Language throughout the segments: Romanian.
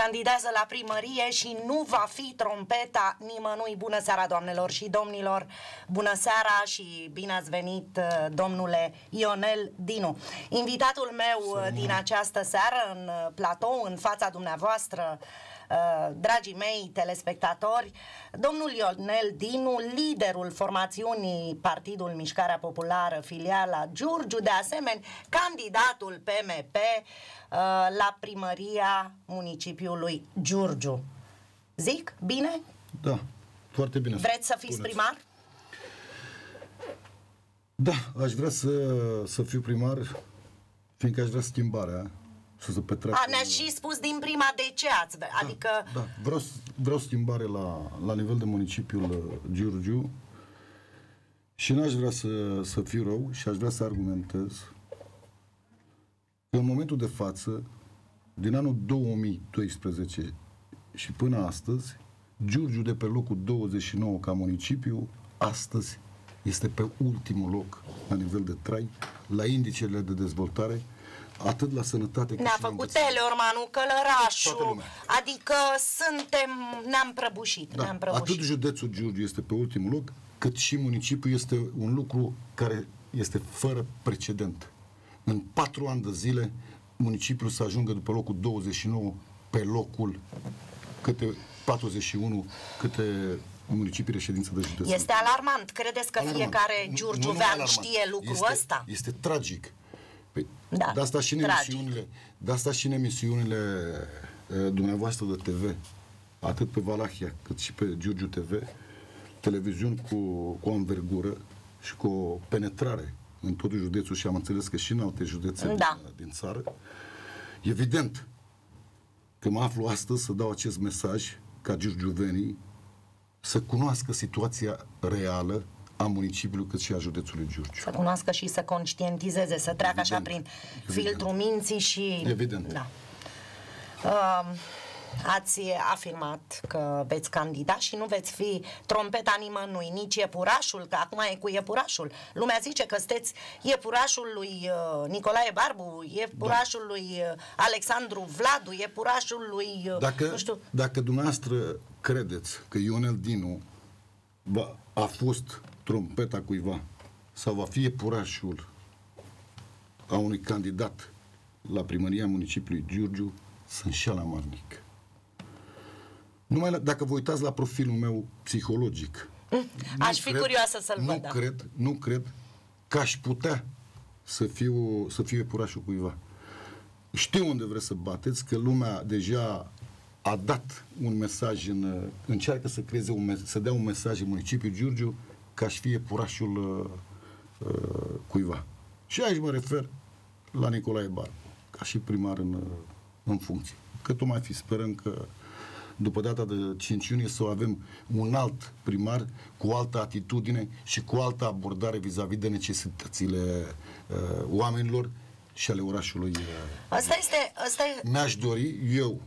candidează la primărie și nu va fi trompeta nimănui. Bună seara, doamnelor și domnilor! Bună seara și bine ați venit, domnule Ionel Dinu. Invitatul meu din această seară în platou, în fața dumneavoastră, dragii mei telespectatori, domnul Ionel Dinu, liderul formațiunii Partidul Mișcarea Populară, filiala Giurgiu, de asemenea candidatul PMP la primăria municipiului Giurgiu. Zic bine? Da, foarte bine. Vreți să fiți primar? Da, aș vrea să fiu primar, fiindcă aș vrea schimbarea, să se petreacă. Ne-ați și spus din prima de ce ați vrea, adică... Da, vreau schimbare la nivel de municipiul Giurgiu și n-aș vrea să fiu rău și aș vrea să argumentez că în momentul de față, din anul 2012 și până astăzi, Giurgiu de pe locul 29 ca municipiu, astăzi este pe ultimul loc la nivel de trai, la indicele de dezvoltare, atât la sănătate cât ne-a și la făcut Teleormanu, Călărașul, adică ne-am prăbușit. Da, atât județul Giurgiu este pe ultimul loc, cât și municipiul este un lucru care este fără precedent. În 4 ani de zile, municipiul să ajungă după locul 29 pe locul câte 41, câte municipii reședință de județ. Este alarmant. Credeți că fiecare giurgiuvean știe lucrul ăsta? Este tragic. Da, de asta și în emisiunile dumneavoastră de TV, atât pe Valahia cât și pe Giurgiu TV, televiziuni cu o învergură și cu o penetrare în tot județul și am înțeles că și în alte județe din țară. Evident că mă aflu astăzi să dau acest mesaj ca giurgiuvenii să cunoască situația reală a municipiului cât și a județului Giurgiu. Să cunoască și să conștientizeze, să treacă așa prin filtrul minții și... Evident. Da. Ați afirmat că veți candida și nu veți fi trompeta nimănui, nici iepurașul, că acum e cu iepurașul. Lumea zice că sunteți iepurașul lui Nicolae Barbu, iepurașul lui Alexandru Vladu, iepurașul lui... nu știu... Dacă dumneavoastră credeți că Ionel Dinu a fost trompeta cuiva sau va fi iepurașul a unui candidat la primăria municipiului Giurgiu, sunt și amarnic. Numai dacă vă uitați la profilul meu psihologic, aș fi curioasă să-l văd. Nu cred că aș putea să fiu iepurașul cuiva. Știu unde vreți să bateți, că lumea deja a dat un mesaj, încearcă să creeze să dea un mesaj în municipiul Giurgiu că aș fi iepurașul cuiva. Și aici mă refer la Nicolae Barbu, ca și primar în funcție. Că tot mai fi, sperăm că după data de 5 iunie să avem un alt primar cu o altă atitudine și cu o altă abordare vis-a-vis de necesitățile oamenilor și ale orașului. Asta e... Mi-aș dori,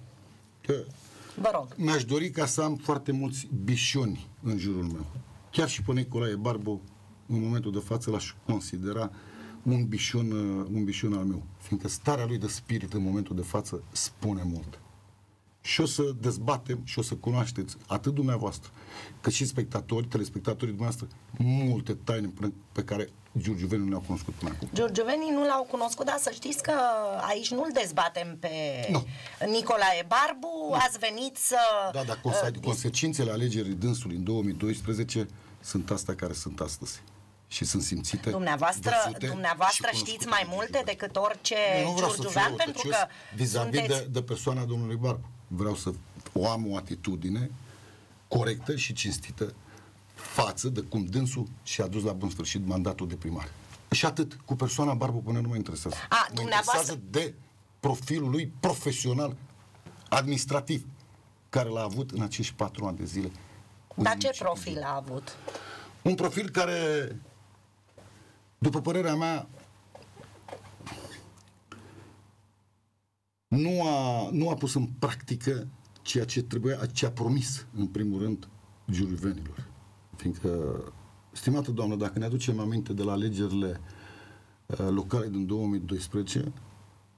vă rog. Mi-aș dori ca să am foarte mulți bișoni în jurul meu. Chiar și pe Nicolae Barbu, în momentul de față, l-aș considera un bișon al meu. Fiindcă starea lui de spirit în momentul de față spune mult. Și o să dezbatem și o să cunoașteți atât dumneavoastră, cât și telespectatorii dumneavoastră, multe taine pe care giurgiuvenii nu le-au cunoscut până acum. Giurgiuvenii nu l-au cunoscut, dar să știți că aici nu-l dezbatem pe Nicolae Barbu, ați venit să... Da, dar consecințele alegerii dânsului în 2012 sunt astea care sunt astăzi. Și sunt simțite. Dumneavoastră știți mai multe decât orice giurgiuvean, pentru că vis-a-vis de persoana domnului Barbu. Vreau să am o atitudine corectă și cinstită față de cum dânsul și-a dus la bun sfârșit mandatul de primar. Și atât. Cu persoana Barbu până nu mă interesează. Mă interesează de profilul lui profesional, administrativ, care l-a avut în acești 4 ani de zile. Dar ce profil a avut? Un profil care, după părerea mea, nu a pus în practică ceea ce trebuia, ce a promis, în primul rând, giurgiuvenilor. Fiindcă, stimată doamnă, dacă ne aducem aminte de la alegerile locale din 2012,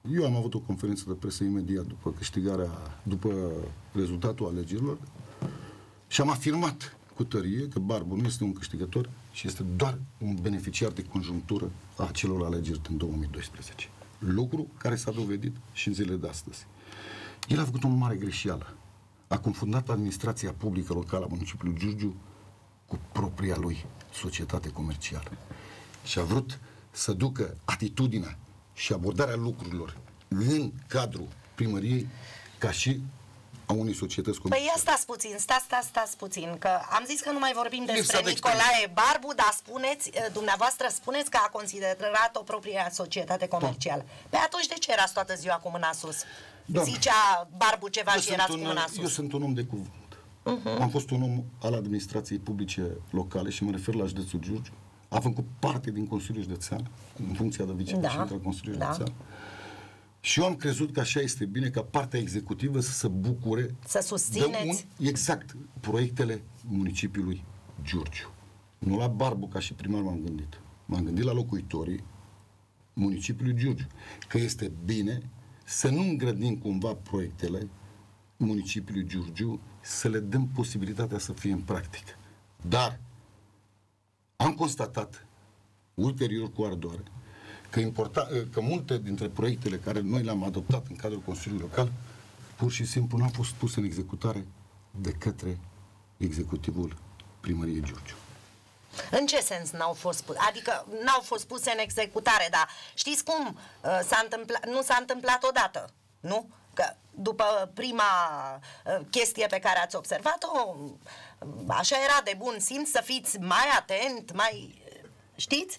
Eu am avut o conferință de presă imediat după rezultatul alegerilor și am afirmat cu tărie că Barbu nu este un câștigător și este doar un beneficiar de conjunctură a acelor alegeri din 2012. Lucru care s-a dovedit și în zilele de astăzi. El a făcut o mare greșeală. A confundat administrația publică locală a municipiului Giurgiu cu propria lui societate comercială. Și a vrut să ducă atitudinea și abordarea lucrurilor în cadrul primăriei ca și a unei societăți comerciale. Păi ia stați puțin, că am zis că nu mai vorbim despre de Nicolae Barbu, dar dumneavoastră spuneți că a considerat o propria societate comercială. Pe atunci de ce erați toată ziua cu mâna sus? Zicea Barbu ceva și erați cu mâna sus. Eu sunt un om de cuvânt. Am fost un om al administrației publice locale și mă refer la județul Giurgiu. Am făcut parte din Consiliul Județean, în funcția de vicepreședinte al Consiliului Județean. Și eu am crezut că așa este bine ca partea executivă să se bucure să susțineți exact proiectele municipiului Giurgiu. Nu la Barbu ca și primar m-am gândit. M-am gândit la locuitorii municipiului Giurgiu. Că este bine să nu îngrădim cumva proiectele municipiului Giurgiu, să le dăm posibilitatea să fie în practică. Dar am constatat ulterior cu ardoare că multe dintre proiectele care noi le-am adoptat în cadrul Consiliului Local pur și simplu n-au fost puse în executare de către executivul primăriei Giurgiu. În ce sens n-au fost puse? Adică n-au fost puse în executare, dar știți cum? Nu s-a întâmplat odată, nu? Că după prima chestie pe care ați observat-o, așa era de bun simț să fiți mai atent, mai... știți?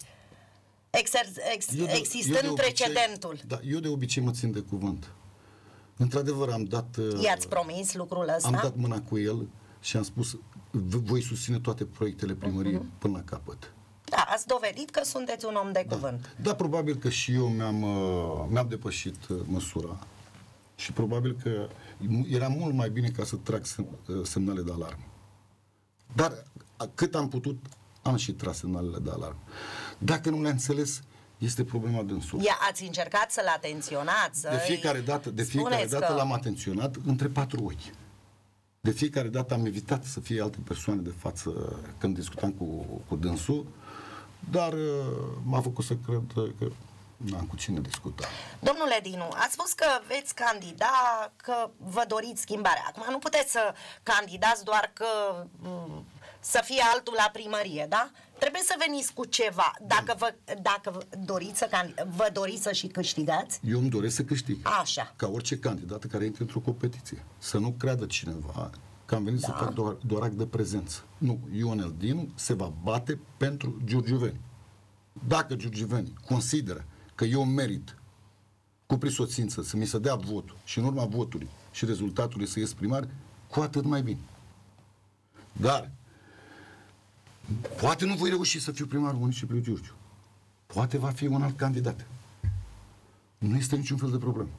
Existând precedentul. Da, eu de obicei mă țin de cuvânt. Într-adevăr am dat... I-ați promis lucrul ăsta? Am dat mâna cu el și am spus voi susține toate proiectele primăriei până la capăt. Da, ați dovedit că sunteți un om de cuvânt. Da, probabil că și eu mi-am depășit măsura și probabil că era mult mai bine ca să trag semnale de alarmă. Dar cât am putut, am și tras semnalele de alarmă. Dacă nu le-a înțeles, este problema dânsul. Ați încercat să-l atenționați? De fiecare dată l-am atenționat între 4 ochi. De fiecare dată am evitat să fie alte persoane de față când discutam cu dânsul, dar m-a făcut să cred că n-am cu cine discuta. Domnule Dinu, ați spus că veți candida, că vă doriți schimbarea. Acum nu puteți să candidați doar că să fie altul la primărie, da? Trebuie să veniți cu ceva. Dacă doriți vă doriți să și câștigați? Eu îmi doresc să câștig. Așa. Ca orice candidat care intră într-o competiție. Să nu creadă cineva că am venit să fac doar act de prezență. Nu, Ionel Dinu se va bate pentru giurgiuveni. Dacă giurgiuvenii consideră că eu merit cu prisosință să mi se dea votul și în urma votului și rezultatului să ies primar, cu atât mai bine. Dar poate nu voi reuși să fiu primarul municipiului Giurgiu. Poate va fi un alt candidat. Nu este niciun fel de problemă.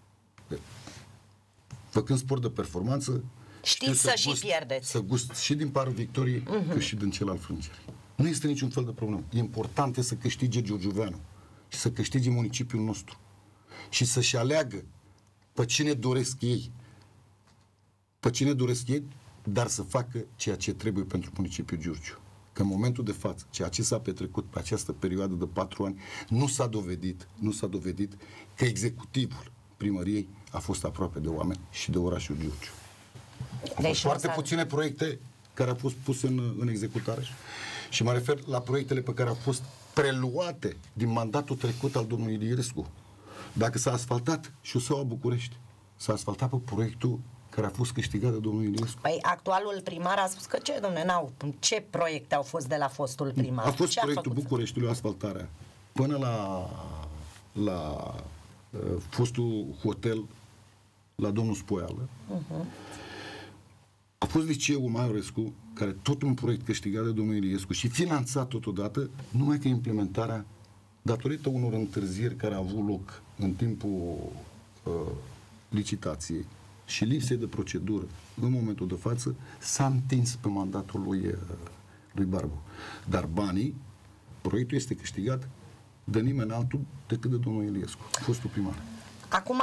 Făcând sport de performanță, știți să și pierdeți. Să gust și din parul victoriei, cât și din cel al frângerii. Nu este niciun fel de problemă. Important este să câștige giurgiuveanul și să câștige municipiul nostru. Și să-și aleagă pe cine doresc ei. Pe cine doresc ei, dar să facă ceea ce trebuie pentru municipiul Giurgiu. Că în momentul de față, ceea ce s-a petrecut pe această perioadă de 4 ani, nu s-a dovedit că executivul primăriei a fost aproape de oameni și de orașul Giurgiu. Au fost foarte puține proiecte care au fost puse în executare și mă refer la proiectele pe care au fost preluate din mandatul trecut al domnului Iliescu. Dacă s-a asfaltat șoseaua București, s-a asfaltat pe proiectul care a fost câștigat de domnul Iliescu. Păi actualul primar a spus că ce proiecte au fost de la fostul primar? A fost proiectul Bucureștiului, asfaltarea, până la fostul hotel la domnul Spoială. A fost liceul Maiorescu, care tot un proiect câștigat de domnul Iliescu și finanțat totodată, numai că implementarea, datorită unor întârzieri care au avut loc în timpul licitației și lipsei de procedură în momentul de față, s-a întins pe mandatul lui Barbu. Dar banii, proiectul este câștigat de nimeni altul decât de domnul Iliescu, fostul primar. Acum,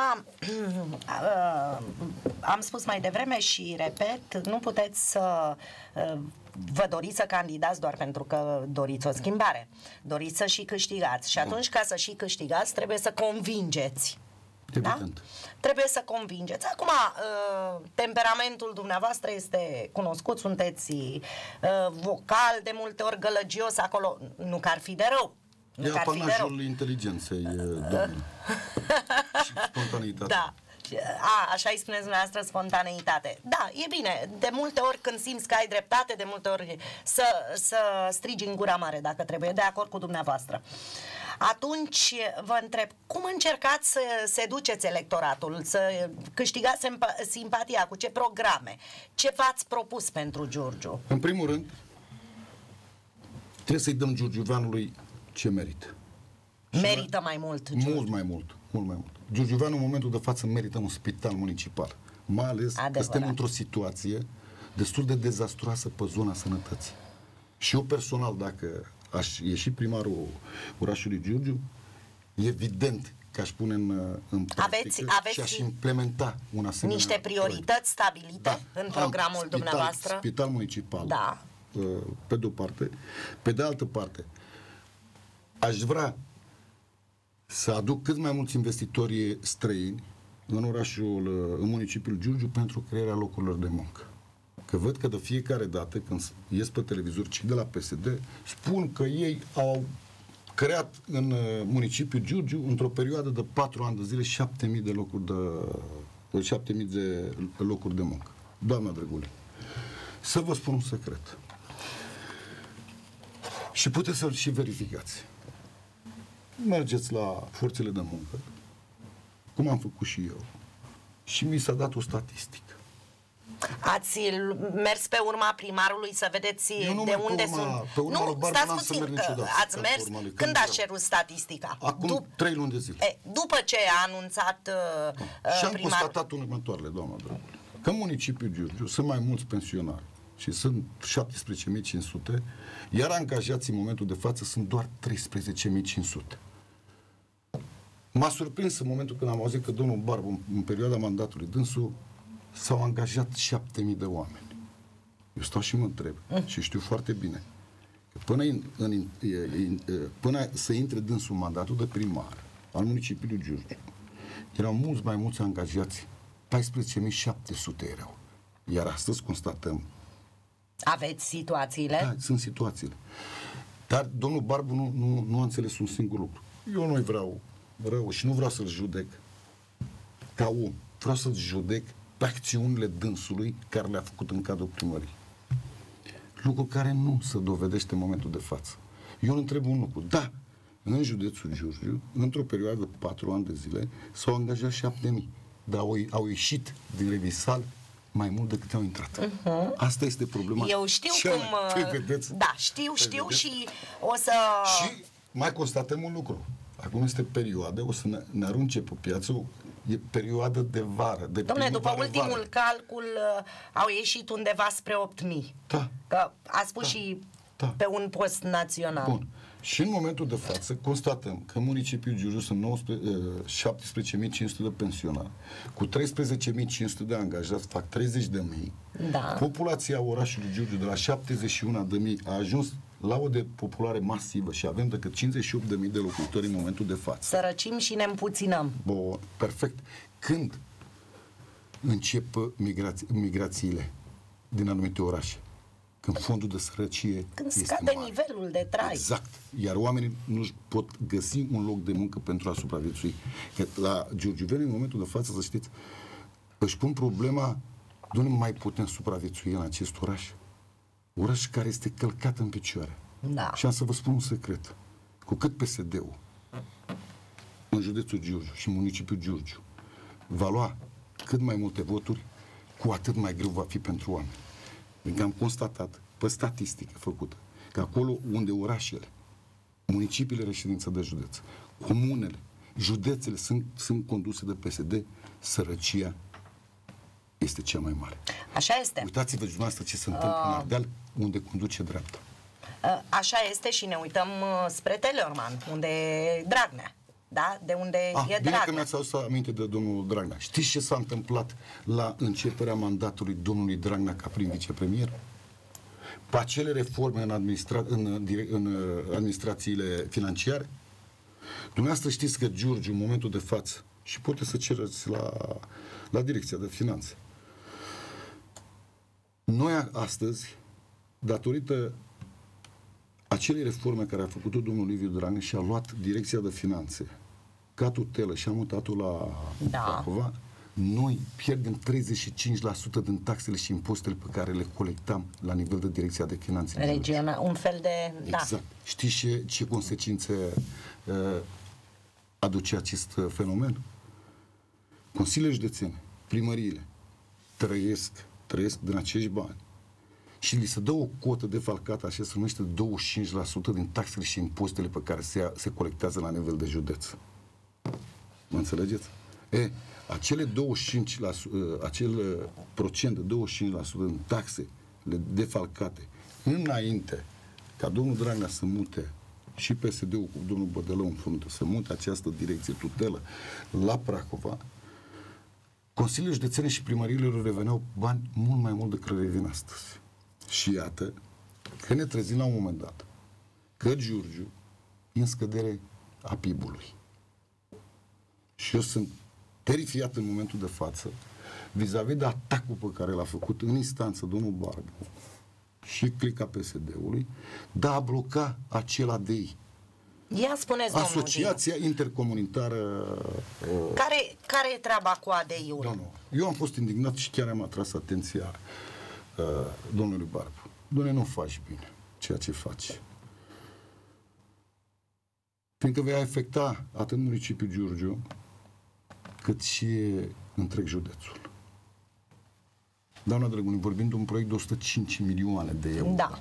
am spus mai devreme și repet, nu puteți să vă doriți să candidați doar pentru că doriți o schimbare. Doriți să și câștigați. Și atunci, ca să și câștigați, trebuie să convingeți. Da? Trebuie să convingeți. Acum, temperamentul dumneavoastră este cunoscut, sunteți vocal, de multe ori gălăgios acolo, nu că ar fi de rău. E apanajul inteligenței, domnule. Și spontaneitate. Da. Așa îi spuneți dumneavoastră, spontaneitate. Da, e bine. De multe ori când simți că ai dreptate, de multe ori să strigi în gura mare dacă trebuie. De acord cu dumneavoastră. Atunci vă întreb, cum încercați să seduceți electoratul, să câștigați simpatia, cu ce programe? Ce v-ați propus pentru Giurgiu? În primul rând, trebuie să-i dăm giurgiuveanului ce merită. Merită mai mult, Giurgiu. Mult mai mult. Giurgiuveanul în momentul de față merită un spital municipal. Mai ales că suntem într-o situație destul de dezastruoasă pe zona sănătății. Și eu personal, dacă aș ieși primarul orașului Giurgiu, evident că aș pune în practică și aș implementa un asemenea niște priorități stabilite în programul dumneavoastră. Spital municipal, da. Pe de o parte. Pe de altă parte, aș vrea să aduc cât mai mulți investitori străini în municipiul Giurgiu pentru crearea locurilor de muncă. Că văd că de fiecare dată când ies pe televizor cei de la PSD spun că ei au creat în municipiul Giurgiu într-o perioadă de 4 ani de zile 7.000 de locuri de muncă. Doamna Drăgule, să vă spun un secret. Și puteți să-l și verificați. Mergeți la forțele de muncă, cum am făcut și eu, și mi s-a dat o statistică. Ați mers pe urma primarului să vedeți de unde sunt... Nu, stați puțin, ați mers... Când ați cerut statistica? Acum 3 luni de zile. După ce a anunțat primarul... Și am constatat următoarele, doamna Drăgule, că în municipiul Giurgiu sunt mai mulți pensionari și sunt 17.500, iar angajații în momentul de față sunt doar 13.500. M-a surprins în momentul când am auzit că domnul Barbu, în perioada mandatului dânsul, s-au angajat 7.000 de oameni. Eu stau și mă întreb și știu foarte bine că până să intre dânsul mandatul de primar al municipiului Giurgiu, erau mulți mai mulți angajați, 14.700 erau. Iar astăzi constatăm. Aveți situațiile? Da, sunt situațiile. Dar domnul Barbu nu a înțeles un singur lucru. Eu nu-i vreau rău și nu vreau să-l judec ca om. Vreau să-l judec pe acțiunile dânsului care le-a făcut în cadrul primării. Lucru care nu se dovedește în momentul de față. Eu îl întreb un lucru. Da, în județul Giurgiu, într-o perioadă de 4 ani de zile, s-au angajat 7.000, dar au ieșit din Revisal mai mult decât au intrat. Asta este problema. Eu știu cum... Da, știu și o să... Și mai constatăm un lucru. Acum este perioadă, o să ne arunce pe piață, e perioadă de vară. Dom'le, după ultimul calcul au ieșit undeva spre 8.000. Da. Că a spus și pe un post național. Bun. Și în momentul de față constatăm că în municipiul Giurgiu sunt 17.500 de pensionari, cu 13.500 de angajați, fac 30.000. Da. Populația orașului Giurgiu de la 71.000 a ajuns la o depopulare masivă și avem decât 58.000 de locuitori în momentul de față. Sărăcim și ne împuținăm. Bun, perfect. Când încep migrațiile din anumite orașe? Când fondul de sărăcie când scade nivelul de trai. Exact. Iar oamenii nu-și pot găsi un loc de muncă pentru a supraviețui. Că la giurgiuveni, în momentul de față, să știți, își pun problema, nu mai putem supraviețui în acest oraș. Oraș care este călcat în picioare. Da. Și am să vă spun un secret. Cu cât PSD-ul în județul Giurgiu și în municipiul Giurgiu va lua cât mai multe voturi, cu atât mai greu va fi pentru oameni. Pentru că am constatat, pe statistică făcută, că acolo unde orașele, municipiile reședință de județ, comunele, județele sunt conduse de PSD, sărăcia este cea mai mare. Așa este. Uitați-vă dumneavoastră ce se întâmplă în Ardeal, unde conduce dreapta. Așa este și ne uităm spre Teleorman, unde e Dragnea. da? De unde e Bine Dragnea. că mi-ați adus aminte de domnul Dragnea. Știți ce s-a întâmplat la începerea mandatului domnului Dragnea ca prim vicepremier? Pe acele reforme în administrațiile financiare? Dumneavoastră știți că Giurgiu, în momentul de față, și puteți să cereți la Direcția de Finanțe. Noi astăzi, datorită acelei reforme care a făcut-o domnul Liviu Dragnea și a luat Direcția de Finanțe ca tutelă și a mutat-o la Prahova, noi pierdem 35% din taxele și impozitele pe care le colectam la nivel de Direcția de Finanțe. Regional, un fel de... Exact. Da. Știți ce consecințe aduce acest fenomen? Consiliile județene, primăriile trăiesc din acești bani și li se dă o cotă defalcată, așa se numește 25% din taxele și impozitele pe care se colectează la nivel de județ. Mă înțelegeți? Acele 25%, acel procent de 25% din taxele defalcate, înainte ca domnul Dragnea să mute și PSD-ul cu domnul Bădălău în frunte, să mute această direcție tutelă la Prahova, Consiliile Județene și primăriile reveneau bani mult mai mult decât revin astăzi. Și iată că ne trezim la un moment dat că Giurgiu e în scădere a PIB-ului. Și eu sunt terifiat în momentul de față vis-a-vis de atacul pe care l-a făcut în instanță domnul Barbu și clica PSD-ului de a bloca acel ADI. Ia spuneți, Asociația Intercomunitară... Care e treaba cu ADI-ul? Domnul, eu am fost indignat și chiar am atras atenția domnului Barbu. Doamne, nu faci bine ceea ce faci. Fiindcă vei afecta atât municipiul Giurgiu, cât și întreg județul. Doamna Drăguni, vorbim de un proiect de 105 milioane de euro. Da.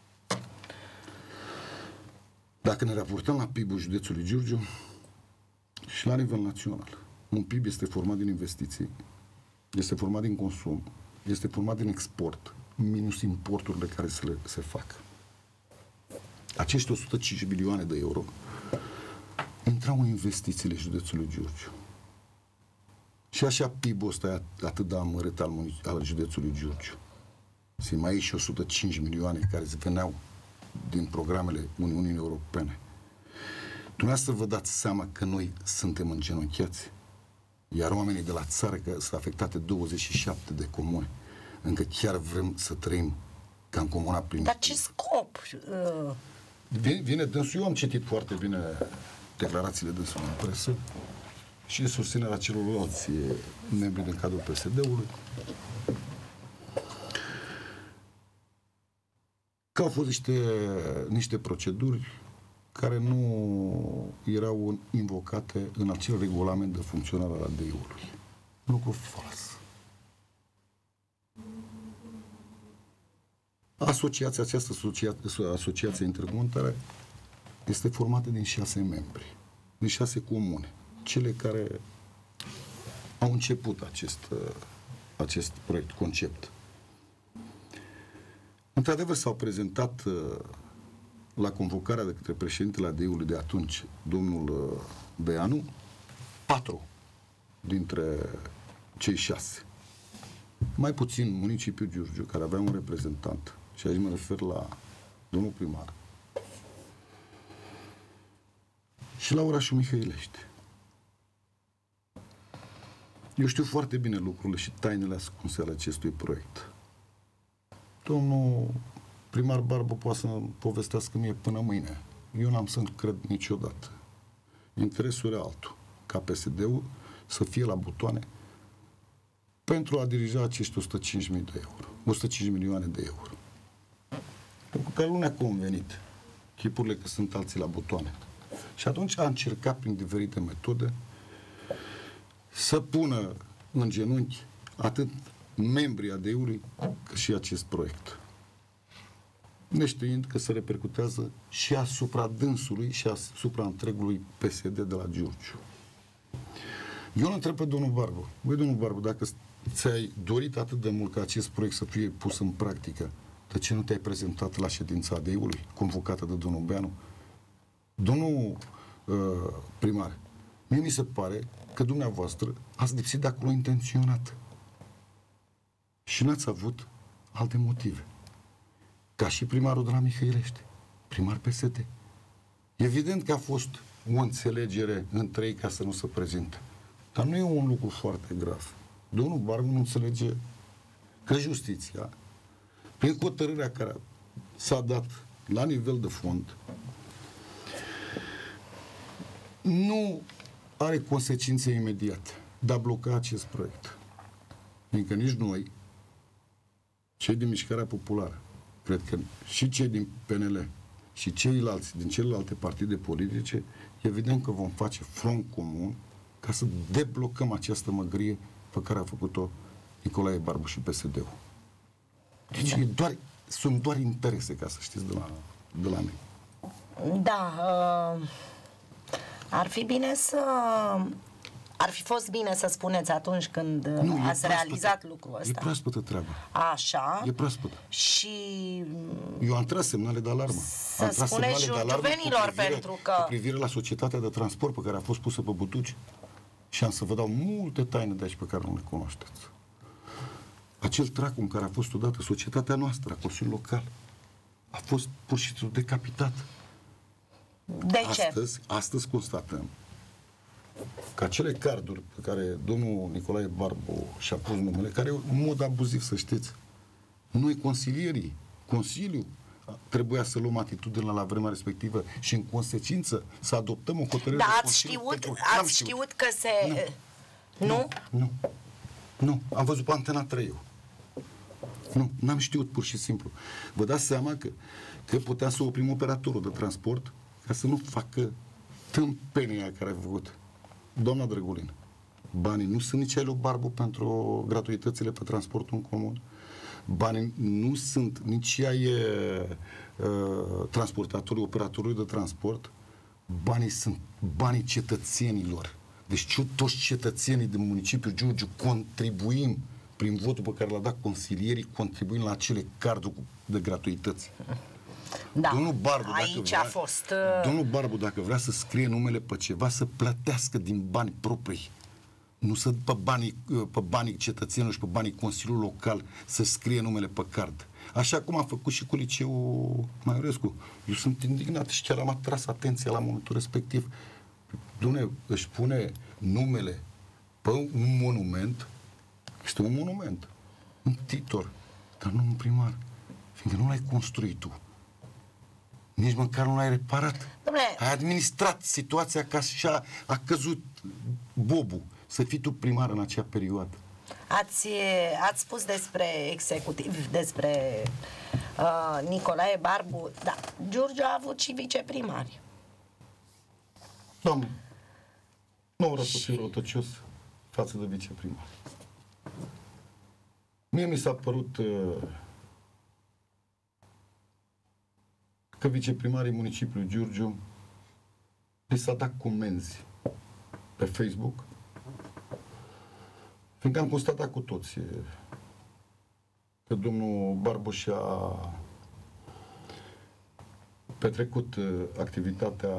Dacă ne raportăm la PIB-ul județului Giurgiu și la nivel național, un PIB este format din investiții, este format din consum, este format din export, minus importurile care se fac. Acești 105 milioane de euro intrau în investițiile județului Giurgiu. Și așa PIB-ul ăsta e atât de amărât al județului Giurgiu. Se mai e și 105 milioane care se veneau din programele Uniunii Europene. Dumneavoastră vă dați seama că noi suntem îngenunchiați, iar oamenii de la țară, că sunt afectate 27 de comune, încă chiar vrem să trăim ca în comuna prin. Dar ce scop? Vine dânsul, eu am citit foarte bine declarațiile dânsului în presă și susținerea celorlalți membri din cadrul PSD-ului, că au fost niște proceduri care nu erau invocate în acel regulament de funcționare al ADI-ului. Lucru fals. Această asociație intercomunitară este formată din 6 membri, din 6 comune, cele care au început acest proiect, concept. Într-adevăr, s-au prezentat la convocarea de către președintele ADI-ului de atunci, domnul Beanu, 4 dintre cei 6. Mai puțin municipiul Giurgiu, care avea un reprezentant, și aici mă refer la domnul primar, și la orașul Mihăilești. Eu știu foarte bine lucrurile și tainele ascunse ale acestui proiect. Domnul primar Barbu poate să povestească mie până mâine. Eu n-am să cred niciodată. Interesul era altul, ca PSD-ul să fie la butoane pentru a dirija acești 105 milioane de euro. Pentru că nu ne-a convenit chipurile că sunt alții la butoane. Și atunci a încercat prin diferite metode să pună în genunchi atât membrii ADI-ului cât și acest proiect. Neștiind că se repercutează și asupra dânsului și asupra întregului PSD de la Giurgiu. Eu îl întreb pe domnul Barbu. Băi, domnul Barbu, dacă ți-ai dorit atât de mult ca acest proiect să fie pus în practică, de ce nu te-ai prezentat la ședința ADI-ului, convocată de domnul Beanu? Domnul primar, Mie mi se pare că dumneavoastră ați lipsit de acolo intenționat. Și n-ați avut alte motive. Ca și primarul de la Mihăilești, primar PSD. Evident că a fost o înțelegere între ei ca să nu se prezinte. Dar nu e un lucru foarte grav. Domnul Barbu nu înțelege că justiția, prin hotărârea care s-a dat la nivel de fond, nu are consecințe imediate de a bloca acest proiect. Fiindcă nici noi, cei din Mișcarea Populară, cred că și cei din PNL și ceilalți din celelalte partide politice, evident că vom face front comun ca să deblocăm această măgărie pe care a făcut-o Nicolae Barbu și PSD-ul. Deci sunt doar interese, ca să știți, de la mine. Da, ar fi fost bine să spuneți atunci când ați realizat lucrul ăsta. E proaspătă treaba. Așa. E proaspătă. Și eu am tras semnale de alarmă. să spuneți juvenilor pentru că... cu privire la societatea de transport pe care a fost pusă pe butuci. Și am să vă dau multe taine de aici pe care nu le cunoașteți. Acel tracum care a fost odată societatea noastră, a Consiliului Local, a fost pur și simplu decapitat. De ce? Astăzi constatăm că acele carduri pe care domnul Nicolae Barbu și-a pus numele, care în mod abuziv, să știți, noi consilierii, Consiliul, trebuia să luăm atitudine la vremea respectivă și în consecință să adoptăm o hotărâre. Da, ați știut că se... Nu, am văzut pe Antena 3 eu. Nu, n-am știut pur și simplu. Vă dați seama că puteam să oprim operatorul de transport ca să nu facă tâmpenia care a făcut. Doamna Drăgulin, banii nu sunt nici ai lui Barbu pentru gratuitățile pe transportul în comun. Banii nu sunt nici ai transportatorului, operatorului de transport. Banii sunt banii cetățenilor. Deci toți cetățenii din municipiul Giurgiu contribuim prin votul pe care l-a dat consilierii, contribuim la acele carduri de gratuități. Da, domnul Barbu, aici a fost... Domnul Barbu, dacă vrea să scrie numele pe ceva, să plătească din bani proprii. Nu să pe banii cetățenilor și pe banii Consiliului Local să scrie numele pe card. Așa cum a făcut și cu liceul Maiorescu. Eu sunt indignat și chiar am atras atenția la momentul respectiv. Dumnezeu, își pune numele pe un monument. Este un monument. Un titor. Dar nu un primar. Fiindcă nu l-ai construit tu. Nici măcar nu l-ai reparat. Dom'le, ai administrat situația ca și a căzut bobul. Să fii tu primar în acea perioadă. Ați spus despre executiv, despre Nicolae Barbu, da, Giurgiu a avut și viceprimari. Doamne, nu vreau să fiu răutăcios față de viceprimar. Mie mi s-a părut că viceprimarii municipiului Giurgiu li s-a dat comenzi pe Facebook, fiindcă am constatat cu toții că domnul Barbu și-a petrecut activitatea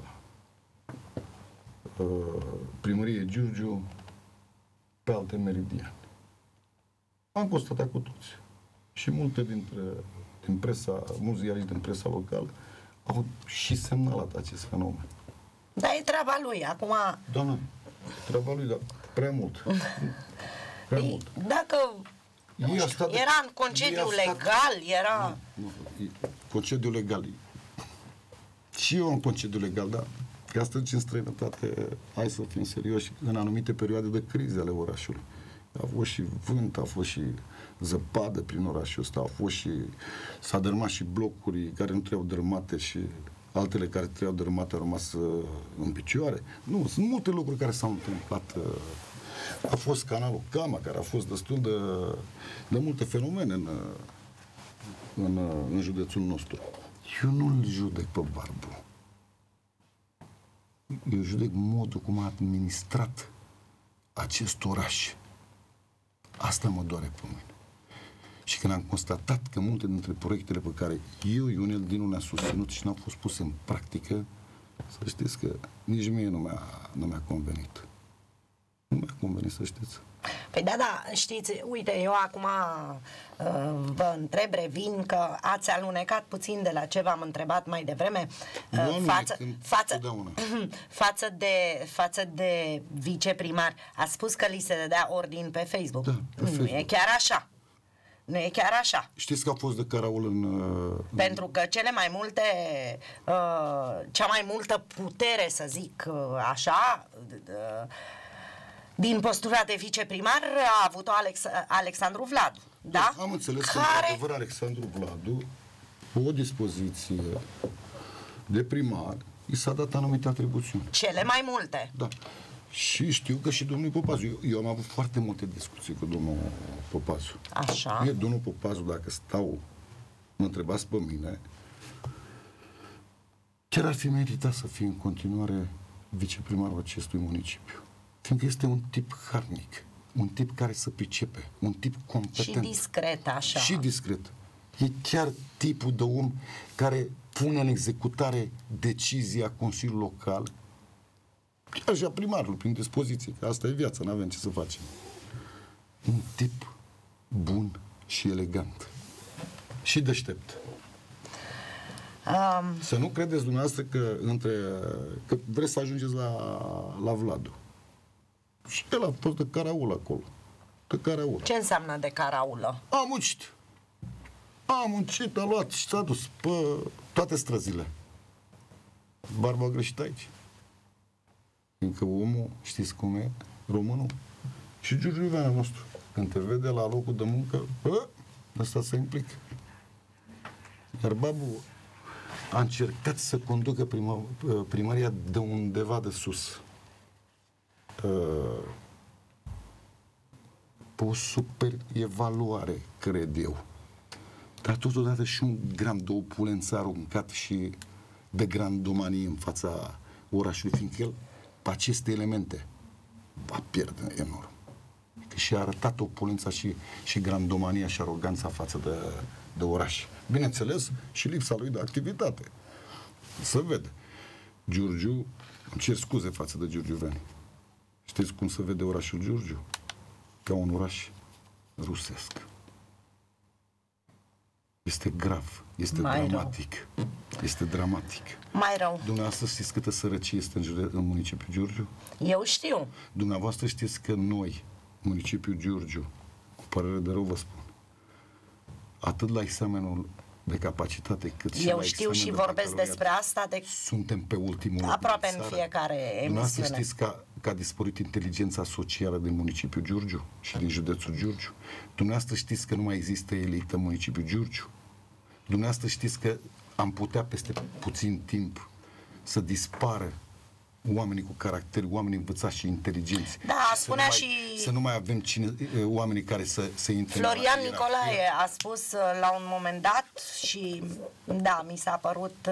primăriei Giurgiu pe alte meridiane. Am constatat cu toți. Și multe din presa, mulți ziariști din presa locală au și semnalat acest fenomen. Dar e treaba lui, acum... Doamne, treaba lui, dar prea mult. Prea mult. Dacă era în concediu legal, era... Nu, concediu legal. Și eu am concediu legal, dar ca să în străinătate, hai să fim serioși, în anumite perioade de crize ale orașului. A fost și vânt, a fost și zăpadă prin orașul ăsta, s-a dărâmat și blocuri care nu trebuiau dărâmate și altele care trebuiau dărâmate au rămas în picioare. Nu, sunt multe lucruri care s-au întâmplat. A fost canalul Cama, care a fost destul de multe fenomene în județul nostru. Eu nu-l judec pe Barbu. Eu judec modul cum a administrat acest oraș. Asta mă doare pe mine. Și când am constatat că multe dintre proiectele pe care eu, Ionel Dinu, le-am susținut și n-au fost puse în practică, Să știți că nici mie nu mi-a convenit. Nu mi-a convenit, să știți. Păi da, știți, uite, eu acum vă întreb, revin, că ați alunecat puțin de la ce v-am întrebat mai devreme față de viceprimar. A spus că li se dădea ordin pe Facebook. Da, pe Facebook. Nu e chiar așa. Nu e chiar așa. Știți că a fost de caraul în... Pentru că cele mai multe, cea mai multă putere, să zic așa, din postura de viceprimar a avut-o Alexandru Vladu. Da? Am înțeles că, într-adevăr, Alexandru Vladu, cu o dispoziție de primar, i s-a dat anumite atribuțiuni. Cele mai multe. Da. Și știu că și domnul Popazu. Eu am avut foarte multe discuții cu domnul Popazu. Așa. Domnul Popazu, dacă mă întrebați pe mine, chiar ar fi meritat să fie în continuare viceprimarul acestui municipiu. Fiindcă este un tip harnic, un tip care se pricepe, un tip competent. Și discret, așa. Și discret. E chiar tipul de om care pune în executare decizia Consiliului Local, chiar și a primarului, prin dispoziție, că asta e viața, n-avem ce să facem. Un tip bun și elegant. Și deștept. Să nu credeți dumneavoastră că vreți să ajungeți la Vladu. Și el a fost de caraulă acolo. De caraulă. Ce înseamnă de caraulă? A muncit, a luat și s-a dus pe toate străzile. Barba a greșit aici. Fiindcă omul, știți cum e, românul. Și Giurgiu Iuveanu nostru, când te vede la locul de muncă, ăsta se implică. Iar Babu a încercat să conducă primăria de undeva de sus. Pe o super evaluare, cred eu. Dar totodată și un gram de opulență aruncat și de grandomanie în fața orașului, fiindcă el, pe aceste elemente, va pierde enorm. Că și-a arătat opulența și grandomania și aroganța față de oraș. Bineînțeles, și lipsa lui de activitate. Se vede. Giurgiu, îmi cer scuze față de giurgiuveni. Știți cum se vede orașul Giurgiu? Ca un oraș rusesc. Este grav, este dramatic. Este dramatic. Mai rău. Dumneavoastră știți câtă sărăcie este în municipiul Giurgiu? Eu știu. Dumneavoastră știți că noi, municipiul Giurgiu, cu părere de rău vă spun, atât la examenul de capacitate, cât și eu la știu și de vorbesc despre asta suntem pe ultimul loc aproape în fiecare emisiune. Dumneavoastră știți că a dispărut inteligența socială din municipiul Giurgiu și din județul Giurgiu. Dumneavoastră știți că nu mai există elită în municipiul Giurgiu. Dumneavoastră știți că am putea peste puțin timp să dispară oamenii cu caracter, oamenii învățați și inteligenți. Da, și spunea să nu mai avem oamenii care să intre. Florian Nicolae a spus la un moment dat și da, mi s-a părut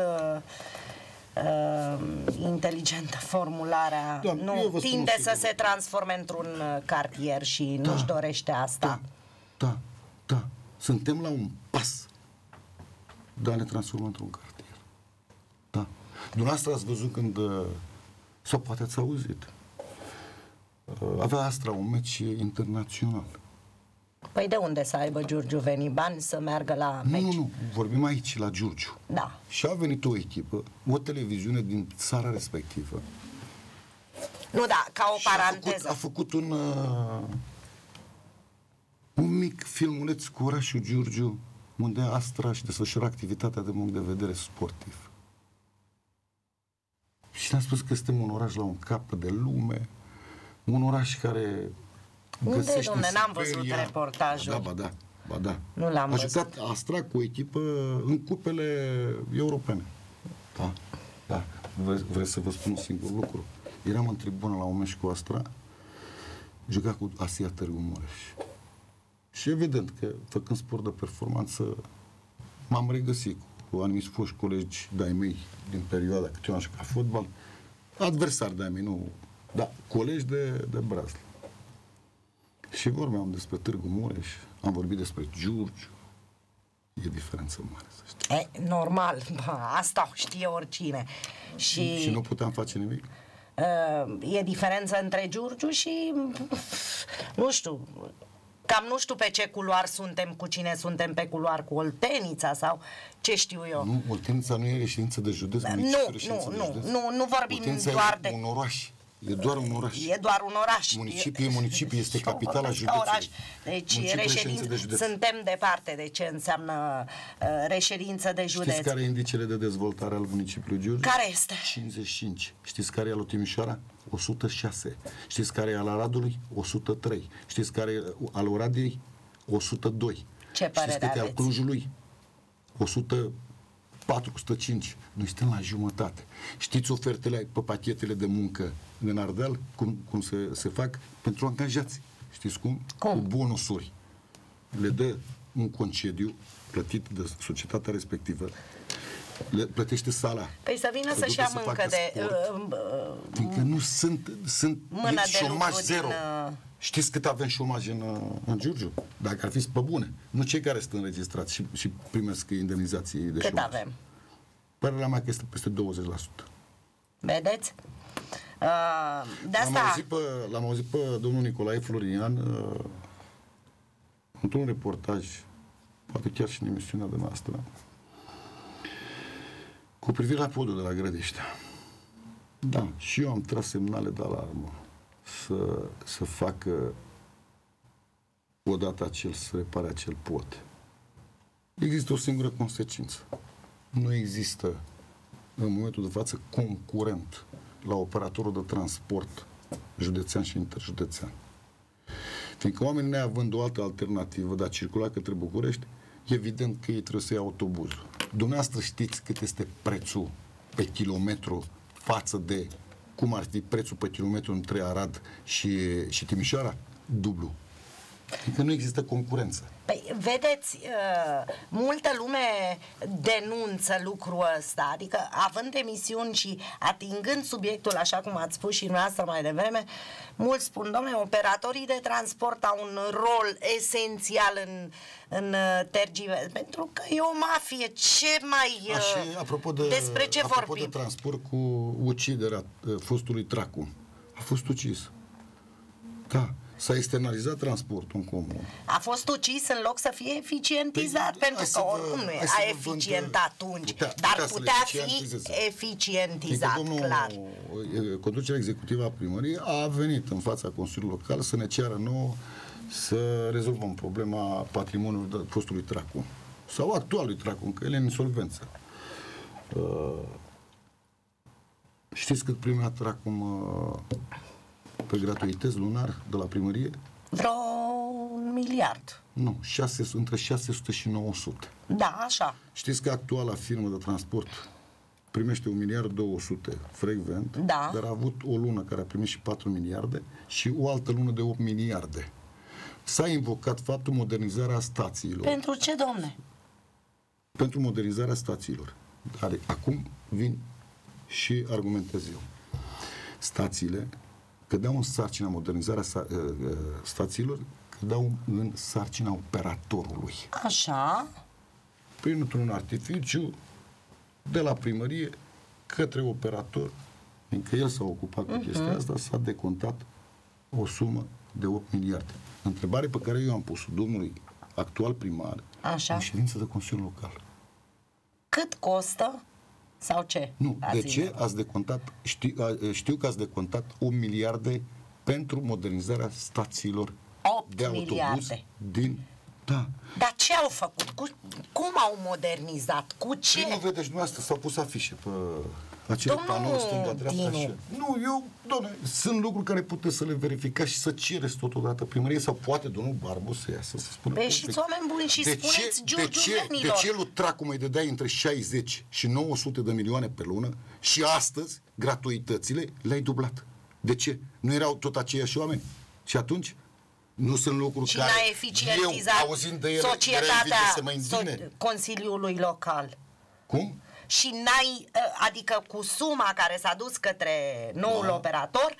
inteligentă formularea. Da, nu tinde să se transforme într-un cartier și nu-și dorește asta. Da. Suntem la un pas de a ne transforma într-un cartier. Da. Dumneavoastră ați văzut când sau poate ați auzit. Avea Astra un meci internațional. Păi de unde să aibă Giurgiu veni bani să meargă la meci? Nu, vorbim aici, la Giurgiu. Da. Și a venit o echipă, o televiziune din țara respectivă. Nu, da, ca o paranteză. A făcut un mic filmuleț cu orașul Giurgiu, unde Astra și desfășura activitatea de punct de vedere sportiv. Și ne-a spus că suntem un oraș la un cap de lume, un oraș care unde, dom'le, n-am văzut reportajul. Ba da. Nu l-am văzut. A jucat Astra cu o echipă în cupele europene. Da. Vreți să vă spun un singur lucru? Eram în tribună la un meci cu Astra, juca cu Asia Târgu Mureș. Și evident că, făcând sport de performanță, m-am regăsit cu anumiți foști colegi de-ai mei din perioada cât eu am jucat fotbal, adversari de-ai mei, nu, da, colegi de brazdă. Și vorbeam despre Târgu Mureș, am vorbit despre Giurgiu. E diferență mare, să știi. Normal, asta știe oricine. Și nu puteam face nimic? E diferență între Giurgiu și nu știu, cam nu știu pe ce culoar suntem, cu cine suntem pe culoar, cu Oltenița sau ce știu eu. Nu, Oltenița nu e reședință de județ. Nu vorbim doar de... un oraș. E doar un oraș. E doar un oraș. Municipiul este capitala județului. Deci suntem departe de ce înseamnă reședință de județ. Știți care e indicele de dezvoltare al municipiului Giurgiu? Care este? 55. Știți care e al lui Timișoara? 106. Știți care e al Aradului? 103. Știți care e al Oradei? 102. Ce părere aveți? Al Clujului? 104, 105. Noi suntem la jumătate. Știți ofertele pe pachetele de muncă în Ardeal? Cum se fac? Pentru angajați. Știți cum? Cu bonusuri. Le dă un concediu plătit de societatea respectivă. Le plătește sala. Păi să vină să-și ia mâncă de... Fiindcă nu sunt șomaj zero. Știți cât avem șomaj în Giurgiu? Dacă ar fi pe bune. Nu cei care sunt înregistrați și primesc indemnizații de șomaj. Cât avem? Părerea mea că este peste 20%. Vedeți? De asta... L-am auzit pe domnul Nicolae Florian într-un reportaj, poate chiar și în emisiunea de noastră, cu privire la podul de la Grădeștea. Da, și eu am tras semnale de alarmă să facă odată să repare acel pod. Există o singură consecință. Nu există în momentul de față concurent la operatorul de transport județean și interjudețean. Fiindcă oamenii neavând o altă alternativă de a circula către București, evident că ei trebuie să ia autobuzul. Dumneavoastră știți cât este prețul pe kilometru față de cum ar fi prețul pe kilometru între Arad și Timișoara? Dublu. Adică nu există concurență. Păi, vedeți, multă lume denunță lucrul ăsta, adică având emisiuni și atingând subiectul, așa cum ați spus și dumneavoastră mai devreme, mulți spun, domnule, operatorii de transport au un rol esențial în tergiversare, pentru că e o mafie, ce mai... despre ce vorbim? Apropo de transport, cu uciderea fostului Tracu. A fost ucis. Da. S-a externalizat transportul în comun. A fost ucis în loc să fie eficientizat, pentru că oricum nu e. A eficientat atunci, dar putea fi eficientizat, clar. Conducerea executivă a primăriei a venit în fața Consiliului Local să ne ceară nouă să rezolvăm problema patrimoniului fostului Tracu. Sau actualului Tracu, încă el e în insolvență. Știți cât primea Tracu pe gratuități lunar de la primărie? Vreo 1 miliard. Nu, între 600 și 900. Da, așa. Știți că actuala firmă de transport primește 1 miliard 200 frecvent, da. Dar a avut o lună care a primit și 4 miliarde și o altă lună de 8 miliarde. S-a invocat faptul modernizarea stațiilor. Pentru ce, domne? Pentru modernizarea stațiilor. Dar acum vin și argumentez eu. Stațiile cădeau în sarcina modernizarea stațiilor, cădeau în sarcina operatorului. Așa. Printr-un artificiu de la primărie către operator, fiindcă el s-a ocupat cu chestia asta, s-a decontat o sumă de 8 miliarde. Întrebare pe care eu am pus-o domnului actual primar în ședință de Consiliul Local. Cât costă? Sau ce? Nu, de ce ați decontat, știu că ați decontat 8 miliarde pentru modernizarea stațiilor de autobuz miliarde. Din... Da. Dar ce au făcut? Cum au modernizat? Cu ce? Nu vedeți, dumneavoastră s-au pus afișe pe acele panouri stânga-dreapta. Nu, doamne, sunt lucruri care puteți să le verificați și să cereți totodată primărie sau poate domnul Barbu să iasă să spună. Păi și oameni buni și spuneți giurgiuvenilor. De ce lui Tracu mai dădeai între 60 și 900 de milioane pe lună și astăzi gratuitățile le-ai dublat? De ce? Nu erau tot aceiași oameni? Și atunci nu sunt lucruri și care n-a eficientizat eu, auzind de ele, societatea Consiliului Local. Cum? Și adică cu suma care s-a dus către noul operator,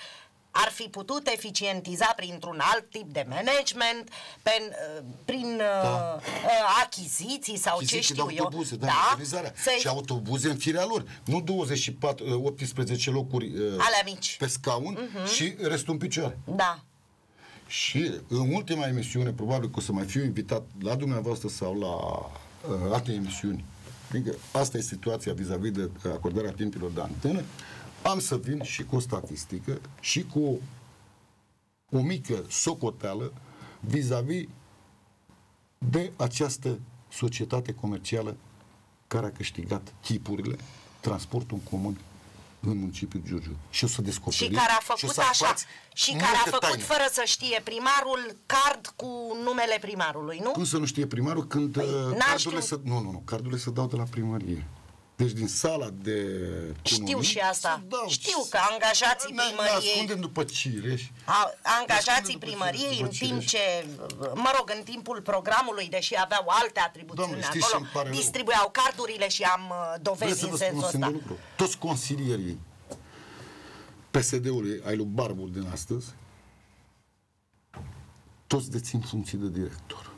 ar fi putut eficientiza printr-un alt tip de management, prin achiziții sau Achiziții ce știu de eu. autobuze, și autobuze în firea lor. Nu 18 locuri alea mici pe scaun și restul în picioare. Da. Și în ultima emisiune, probabil că o să mai fiu invitat la dumneavoastră sau la alte emisiuni, adică asta e situația vis-a-vis de acordarea timpilor de antenă, am să vin și cu o statistică și cu o mică socoteală vis-a-vis de această societate comercială care a câștigat chipurile, transportul în comun în municipiul Giurgiu. Și o să descoperim. Și care a făcut așa. Și care a făcut taine, fără să știe primarul, card cu numele primarului, nu? Cum să nu știe primarul când cardurile se dau de la primărie. Deci din sala de știu și asta. Știu că angajații primăriei... Ne ascundem după Cireș. Angajații primăriei în timp ce, în timpul programului, deși aveau alte atribuțiuni acolo, distribuiau cardurile și am dovezi în sensul ăsta. Toți consilierii PSD-ului ai lui Barbu din astăzi, toți dețin funcții de director.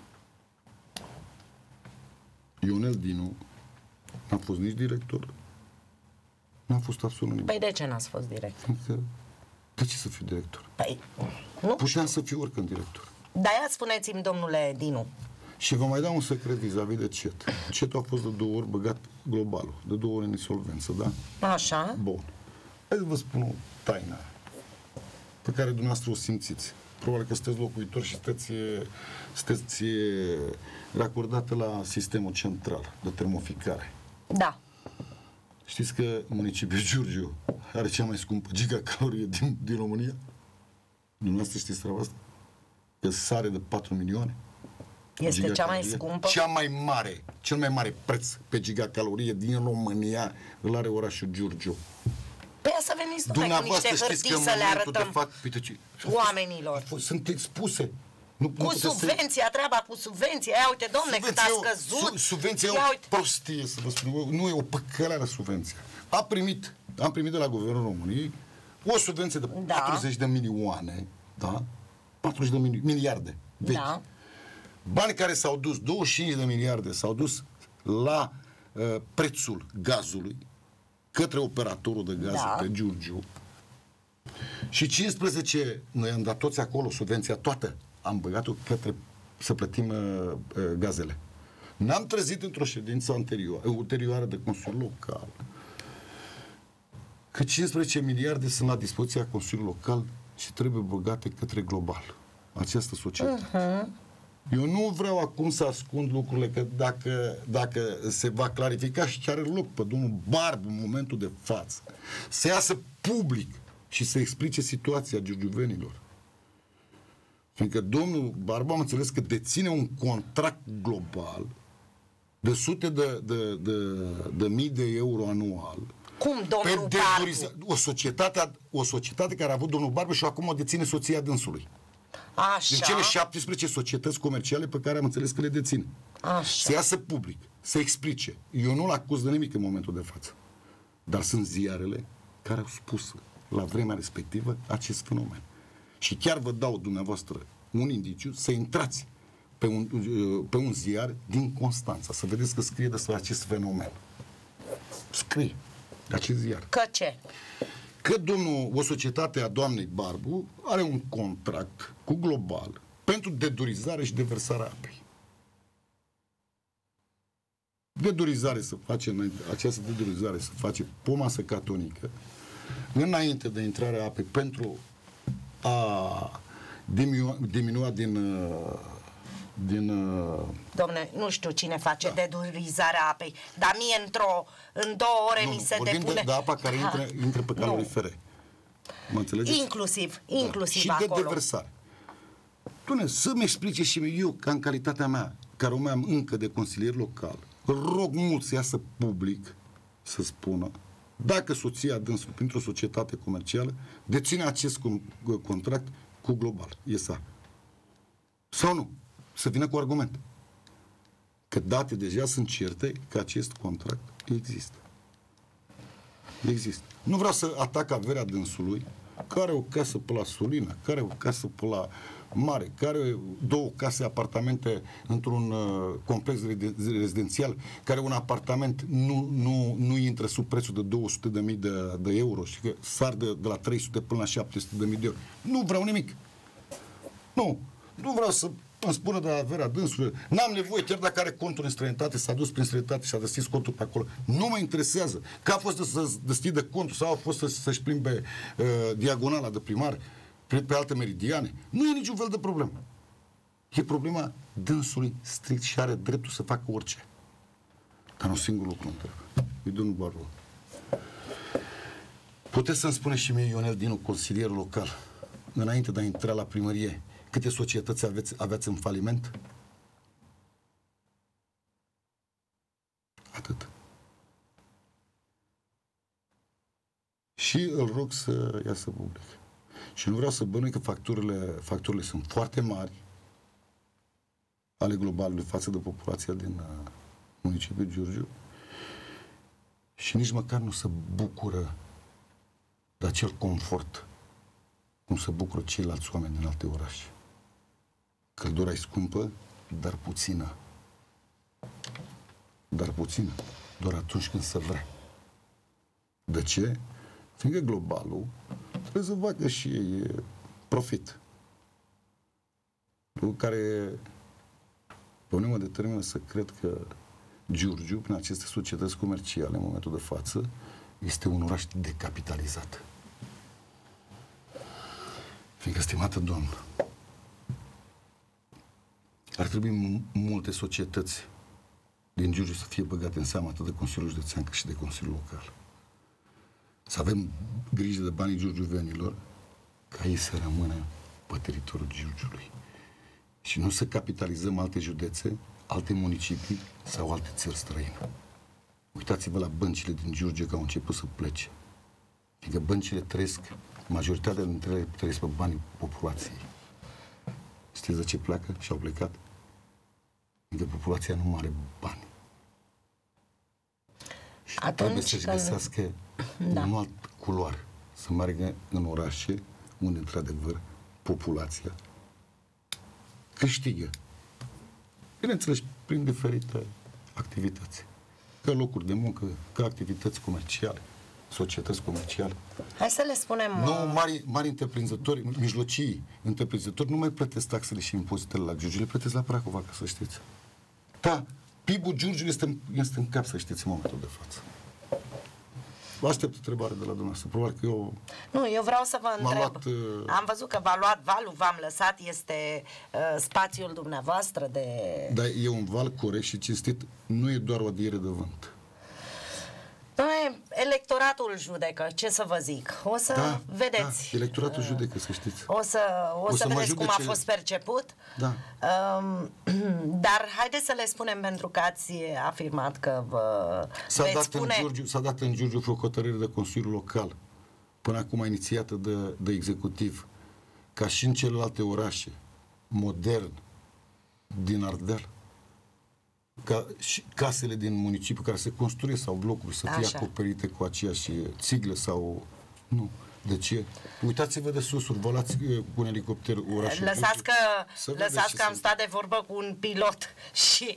Ionel Dinu n-a fost nici director, n-a fost absolut nimic. Păi de ce n-ați fost director? De ce să fiu director? Păi, nu? Puteam să fiu oricând director. De-aia spuneți-mi, domnule Dinu. Și vă mai dau un secret vis-a-vis de CET. CET-ul a fost de 2 ori băgat globalul, de 2 ori în insolvență, da? Așa. Bun. Hai să vă spun o taină pe care dumneavoastră o simțiți. Probabil că sunteți locuitori și sunteți racordată la sistemul central de termoficare. Da. Știți că municipiul Giurgiu are cea mai scumpă gigacalorie din România? Dumneavoastră știți treaba asta? Că sare de 4 milioane. Este cea mai scumpă? Cel mai mare preț pe gigacalorie din România îl are orașul Giurgiu. Păi să veniți cu niște hârtii să le arătăm oamenilor. Sunt expuse. Cu subvenția, treaba cu subvenția. Ia uite, domne, cât a scăzut. Subvenția e o prostie, să vă spun. Nu e o păcăleală subvenția. Am primit de la Guvernul României o subvenție de 40 de milioane, da? 40 de miliarde vechi. Da. Bani care s-au dus, 25 de miliarde s-au dus la prețul gazului către operatorul de gaz pe Giurgiu. Și 15, noi am dat toți acolo subvenția toată, am băgat-o către să plătim gazele. N-am trezit într-o ședință ulterioară de Consiliul Local că 15 miliarde sunt la dispoziția Consiliului Local și trebuie băgate către global. Această societate. Eu nu vreau acum să ascund lucrurile, că dacă se va clarifica și chiar loc pe domnul Barbu în momentul de față, să iasă public și să explice situația giurgiuvenilor. Fiindcă domnul Barbu am înțeles că deține un contract global de sute de mii de euro anual. Cum, domnul Barbu? O societate care a avut domnul Barbu și acum o deține soția dânsului. Așa. Din cele 17 societăți comerciale pe care am înțeles că le dețin. Așa. Să iasă public, să explice. Eu nu-l acuz de nimic în momentul de față. Dar sunt ziarele care au spus la vremea respectivă acest fenomen. Și chiar vă dau dumneavoastră un indiciu să intrați pe un ziar din Constanța, să vedeți că scrie despre acest fenomen. Scrie acest ziar. Că ce? Că o societate a doamnei Barbu are un contract cu Global pentru dedurizare și deversarea apei. Această dedurizare se face pe o masă catonică înainte de intrarea apei pentru a diminua din Dom'le, nu știu cine face dedurizarea apei, dar mie în 2 ore mi se depune... de apa care intră pe calorifere. Mă înțelegeți? Inclusiv și acolo. De deversare. Să-mi explice și eu, ca în calitatea mea, care o am încă de consilier local, rog mult să iasă public să spună dacă soția dânsului, printr-o societate comercială, deține acest contract cu Global. ESA. Sau nu? Să vină cu argument. Că date deja sunt certe că acest contract există. Nu vreau să atac averea dânsului, care are o casă pe la Sulina, care are o casă pe la Mare, care are 2 case, apartamente într-un complex rezidențial, care un apartament nu intră sub prețul de 200.000 de euro și că sar de la 300 până la 700.000 de euro. Nu vreau nimic. Nu vreau să îmi spună de averea dânsului. N-am nevoie, chiar dacă are conturi în străinătate, s-a dus prin străinătate și a deschis contul pe acolo. Nu mă interesează. Că a fost să deschidă contul sau a fost să-și plimbe diagonala de primar pe alte meridiane. Nu e niciun fel de problemă. E problema dânsului strict și are dreptul să facă orice. Dar un singur lucru întreb. E domnul Barbu. Puteți să-mi spuneți și mie, Ionel Dinu, consilier local, înainte de a intra la primărie, câte societăți aveți în faliment? Atât. Și îl rog să iasă public. Și nu vreau să bănui că facturile sunt foarte mari ale globalului față de populația din municipiul Giurgiu și nici măcar nu se bucură de acel confort cum se bucură ceilalți oameni din alte orașe. Căldura e scumpă, dar puțină. Dar puțină. Doar atunci când se vrea. De ce? Fiindcă globalul trebuie să facă și ei profit. Lucru care pe mine mă determină să cred că Giurgiu, prin aceste societăți comerciale, în momentul de față, este un oraș decapitalizat. Fiindcă, stimată doamnă, ar trebui multe societăți din Giurgiu să fie băgate în seamă atât de Consiliul Județean cât și de Consiliul Local. Să avem grijă de banii giurgiuvenilor ca ei să rămână pe teritoriul Giurgiului. Și nu să capitalizăm alte județe, alte municipii sau alte țări străine. Uitați-vă la băncile din Giurgiu că au început să plece. Fiindcă băncile trăiesc, majoritatea dintre ele trăiesc pe banii populației. Știți de ce pleacă și au plecat? Fiindcă populația nu are bani. Și trebuie să-și găsească un alt culoar, să meargă în orașe unde, într-adevăr, populația câștigă. Bineînțeles, prin diferite activități. Ca locuri de muncă, ca activități comerciale, societăți comerciale. Hai să le spunem... Nu, mari întreprinzători, mijlocii întreprinzători, nu mai plătesc taxele și impozitele la Giurgiu, le plătesc la Prahova, ca să știți. Da, PIB-ul Giurgiu este în cap, să știți, în momentul de față. Vă aștept întrebare de la dumneavoastră. Probabil că eu... Nu, eu vreau să vă întreb. Am văzut că v-a luat valul, v-am lăsat, este spațiul dumneavoastră de... Dar e un val corect și cinstit, nu e doar o adiere de vânt. Doamne, electoratul judecă, ce să vă zic. O să vedeți. Da, electoratul judecă, să știți. O să vedeți cum a fost perceput. Da. Dar haideți să le spunem, pentru că ați afirmat că S-a dat în Giurgiu o hotărâre de Consiliul Local, până acum inițiată de executiv, ca și în celelalte orașe modern din Ardeal, ca și casele din municipiu care se construiesc sau blocuri să fie acoperite cu aceeași țiglă sau... Nu. De ce? Uitați-vă de sus, vă luați cu un elicopter orașul. Lăsați că am stat de vorbă cu un pilot și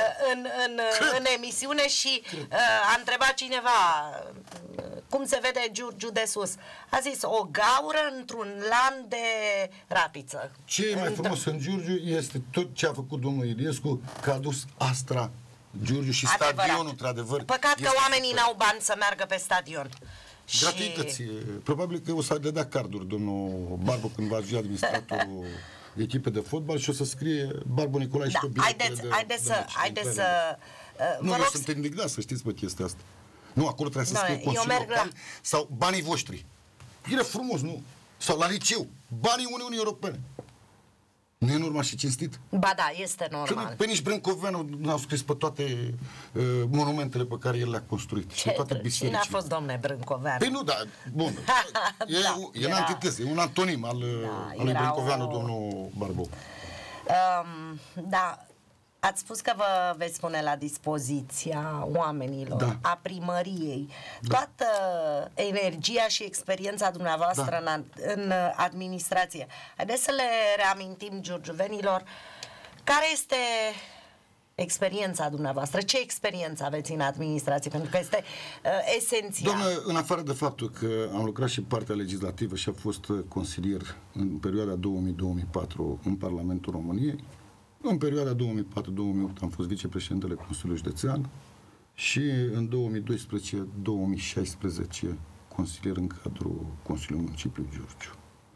în emisiune și a întrebat cineva cum se vede Giurgiu de sus. A zis, o gaură într-un lan de rapiță. Ce e mai frumos în Giurgiu este tot ce a făcut domnul Iliescu, că a adus Astra Giurgiu și stadionul, într-adevăr. Păcat că oamenii n-au bani să meargă pe stadion. Gratuități. Probabil că o să le dea carduri domnul Barbu când va fi administratorul echipei de fotbal și o să scrie Barbu Nicolae și tot biletele haideți să... Nu, eu sunt indignat să știți pe chestia asta. Nu, acolo trebuie să scrie Consiliul Local sau banii voștri. E frumos, nu? Sau la liceu. Banii Uniunii Europene. Nu e normal și cinstit? Ba da, este normal. Păi nici Brâncoveanu n-au scris pe toate monumentele pe care el le-a construit. Și toate bisericile. Cine a fost domne Brâncoveanu? Păi nu, da, bun. E în antiteză, e un antonim al lui Brâncoveanu, domnul Barbu. Da, Ați spus că vă veți pune la dispoziția oamenilor, Da. a primăriei, Da. toată energia și experiența dumneavoastră în administrație. Haideți să le reamintim giurgiuvenilor care este experiența dumneavoastră. Ce experiență aveți în administrație? Pentru că este esențial. Doamne, în afară de faptul că am lucrat și partea legislativă și am fost consilier în perioada 2000-2004 în Parlamentul României, în perioada 2004-2008 am fost vicepreședintele Consiliului Județean și în 2012-2016 consilier în cadrul Consiliului Municipiului Giurgiu.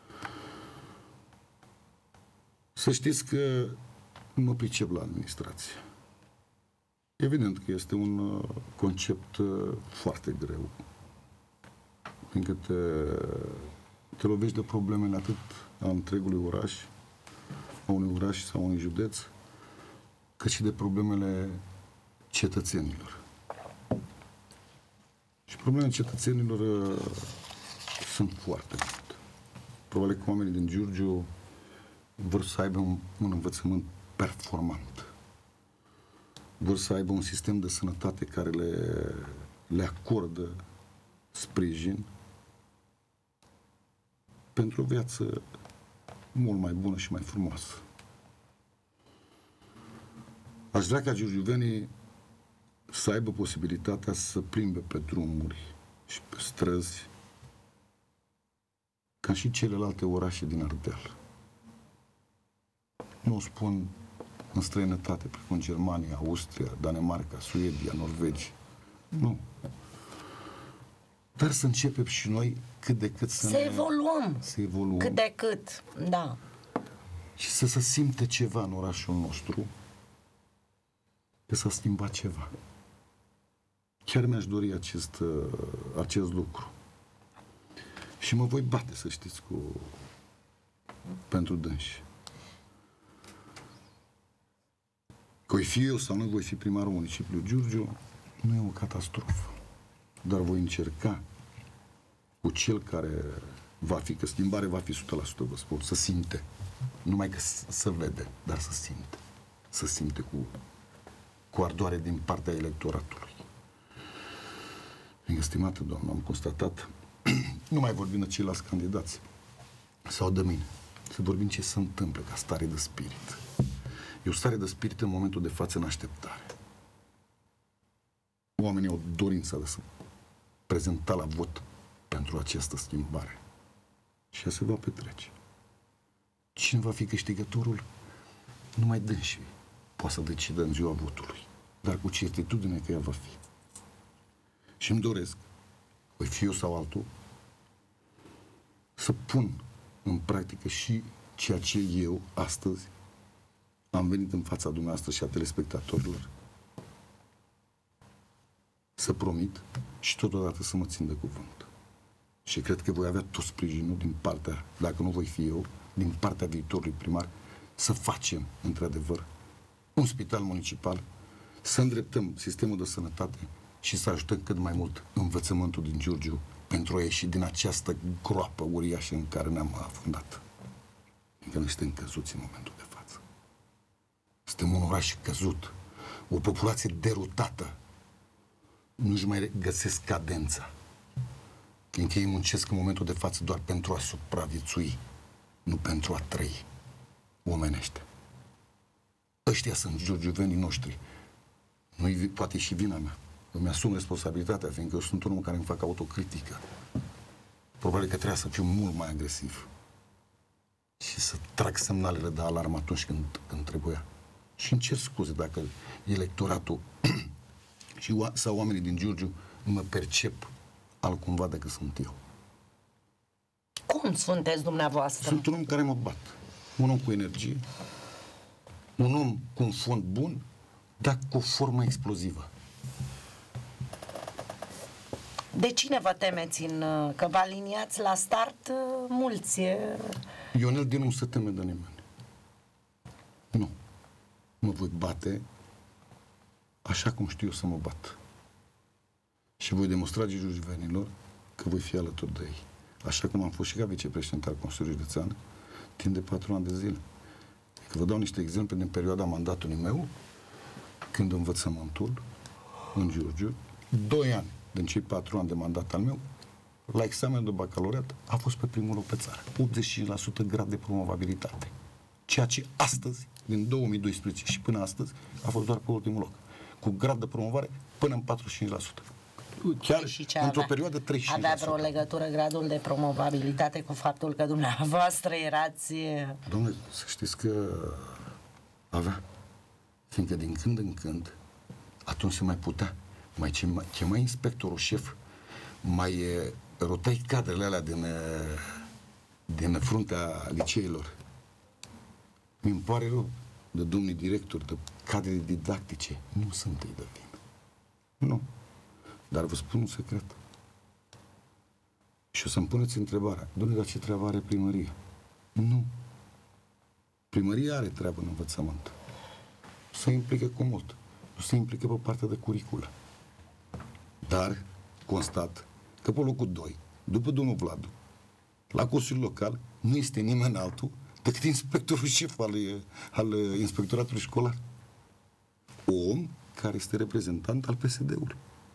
Să știți că mă pricep la administrație. Evident că este un concept foarte greu, fiindcă te lovești de problemele atât a întregului oraș, a unui oraș sau a unui județ, cât și de problemele cetățenilor. Și problemele cetățenilor sunt foarte multe. Probabil că oamenii din Giurgiu vor să aibă un învățământ performant. Vor să aibă un sistem de sănătate care le acordă sprijin pentru o viață mult mai bună și mai frumoasă. Aș vrea ca giurgiuvenii să aibă posibilitatea să plimbe pe drumuri și pe străzi ca și celelalte orașe din Ardeal. Nu o spun în străinătate, precum Germania, Austria, Danemarca, Suedia, Norvegia. Nu. Dar să începem și noi cât de cât să evoluăm. Să evoluăm. Cât de cât, da. Și să se simte ceva în orașul nostru, că s-a schimbat ceva. Chiar mi-aș dori acest lucru. Și mă voi bate, să știți, pentru dânsi. Că voi fi eu sau nu voi fi primarul municipiului Giurgiu, nu e o catastrofă. Dar voi încerca cu cel care va fi, că schimbare va fi 100%, vă spun, să simte. Numai că să vede, dar să simte. Să simte cu ardoare din partea electoratului. Fiindcă, stimată doamnă, am constatat, nu mai vorbim de ceilalți candidați sau de mine, să vorbim ce se întâmplă ca stare de spirit. E o stare de spirit în momentul de față în așteptare. Oamenii au dorința de să prezenta la vot pentru această schimbare. Și ea se va petrece. Cine va fi câștigătorul? Numai dânsii poate să decidă în ziua votului. Dar cu certitudine că ea va fi. Și îmi doresc, voi fi eu sau altul, să pun în practică și ceea ce eu astăzi am venit în fața dumneavoastră și a telespectatorilor să promit și totodată să mă țin de cuvânt. Și cred că voi avea tot sprijinul din partea, dacă nu voi fi eu, din partea viitorului primar, să facem, într-adevăr, un spital municipal, să îndreptăm sistemul de sănătate și să ajutăm cât mai mult învățământul din Giurgiu pentru a ieși din această groapă uriașă în care ne-am afundat. Încă noi suntem căzuți în momentul de față. Suntem un oraș căzut, o populație derutată. Nu-și mai găsesc cadența. Fiindcă ei muncesc în momentul de față doar pentru a supraviețui, nu pentru a trăi omenește. Ăștia sunt giurgiuvenii noștri. Nu-i poate și vina mea. Îmi asum responsabilitatea, fiindcă eu sunt un om care îmi fac autocritică. Probabil că trebuia să fiu mult mai agresiv. Și să trag semnalele de alarmă atunci când trebuia. Și îmi cer scuze dacă electoratul sau oamenii din Giurgiu mă percep altcumva decât sunt eu. Cum sunteți dumneavoastră? Sunt un om care mă bat. Un om cu energie, un om cu un fond bun, dar cu o formă explozivă. De cine vă temeți că vă aliniați la start mulți? Ionel Dinu nu se teme de nimeni. Nu. Mă voi bate așa cum știu eu să mă bat. Și voi demonstra giurgiuvenilor că voi fi alături de ei. Așa cum am fost și ca vicepreședinte al Consiliului Județean timp de 4 ani de zile. Că vă dau niște exemple din perioada mandatului meu, când învățământul în Giurgiu, 2 ani din cei 4 ani de mandat al meu, la examenul de bacalaureat a fost pe primul loc pe țară. 85% grad de promovabilitate. Ceea ce astăzi, din 2012 și până astăzi, a fost doar pe ultimul loc. Cu grad de promovare până în 45%. Chiar într-o perioadă 35%. Avea vreo legătură gradul de promovabilitate cu faptul că dumneavoastră erați... Dom'le, să știți că avea. Fiindcă din când în când, atunci se mai putea. Mai chemai inspectorul șef, mai rotai cadrele alea din fruntea liceilor. Mi-mi pare rău de domnii directori, de cadre didactice. Nu sunt ei de vină. Nu. Dar vă spun un secret. Și o să-mi puneți întrebarea. Dom'le, dar ce treabă are primăria? Nu. Primăria are treabă în învățământ. Se implică cu mult. Nu se implică pe partea de curiculă. Dar constat că pe locul 2, după domnul Vladu, la Consiliul Local, nu este nimeni altul decât inspectorul șef al inspectoratului școlar. Om care este reprezentant al PSD-ului.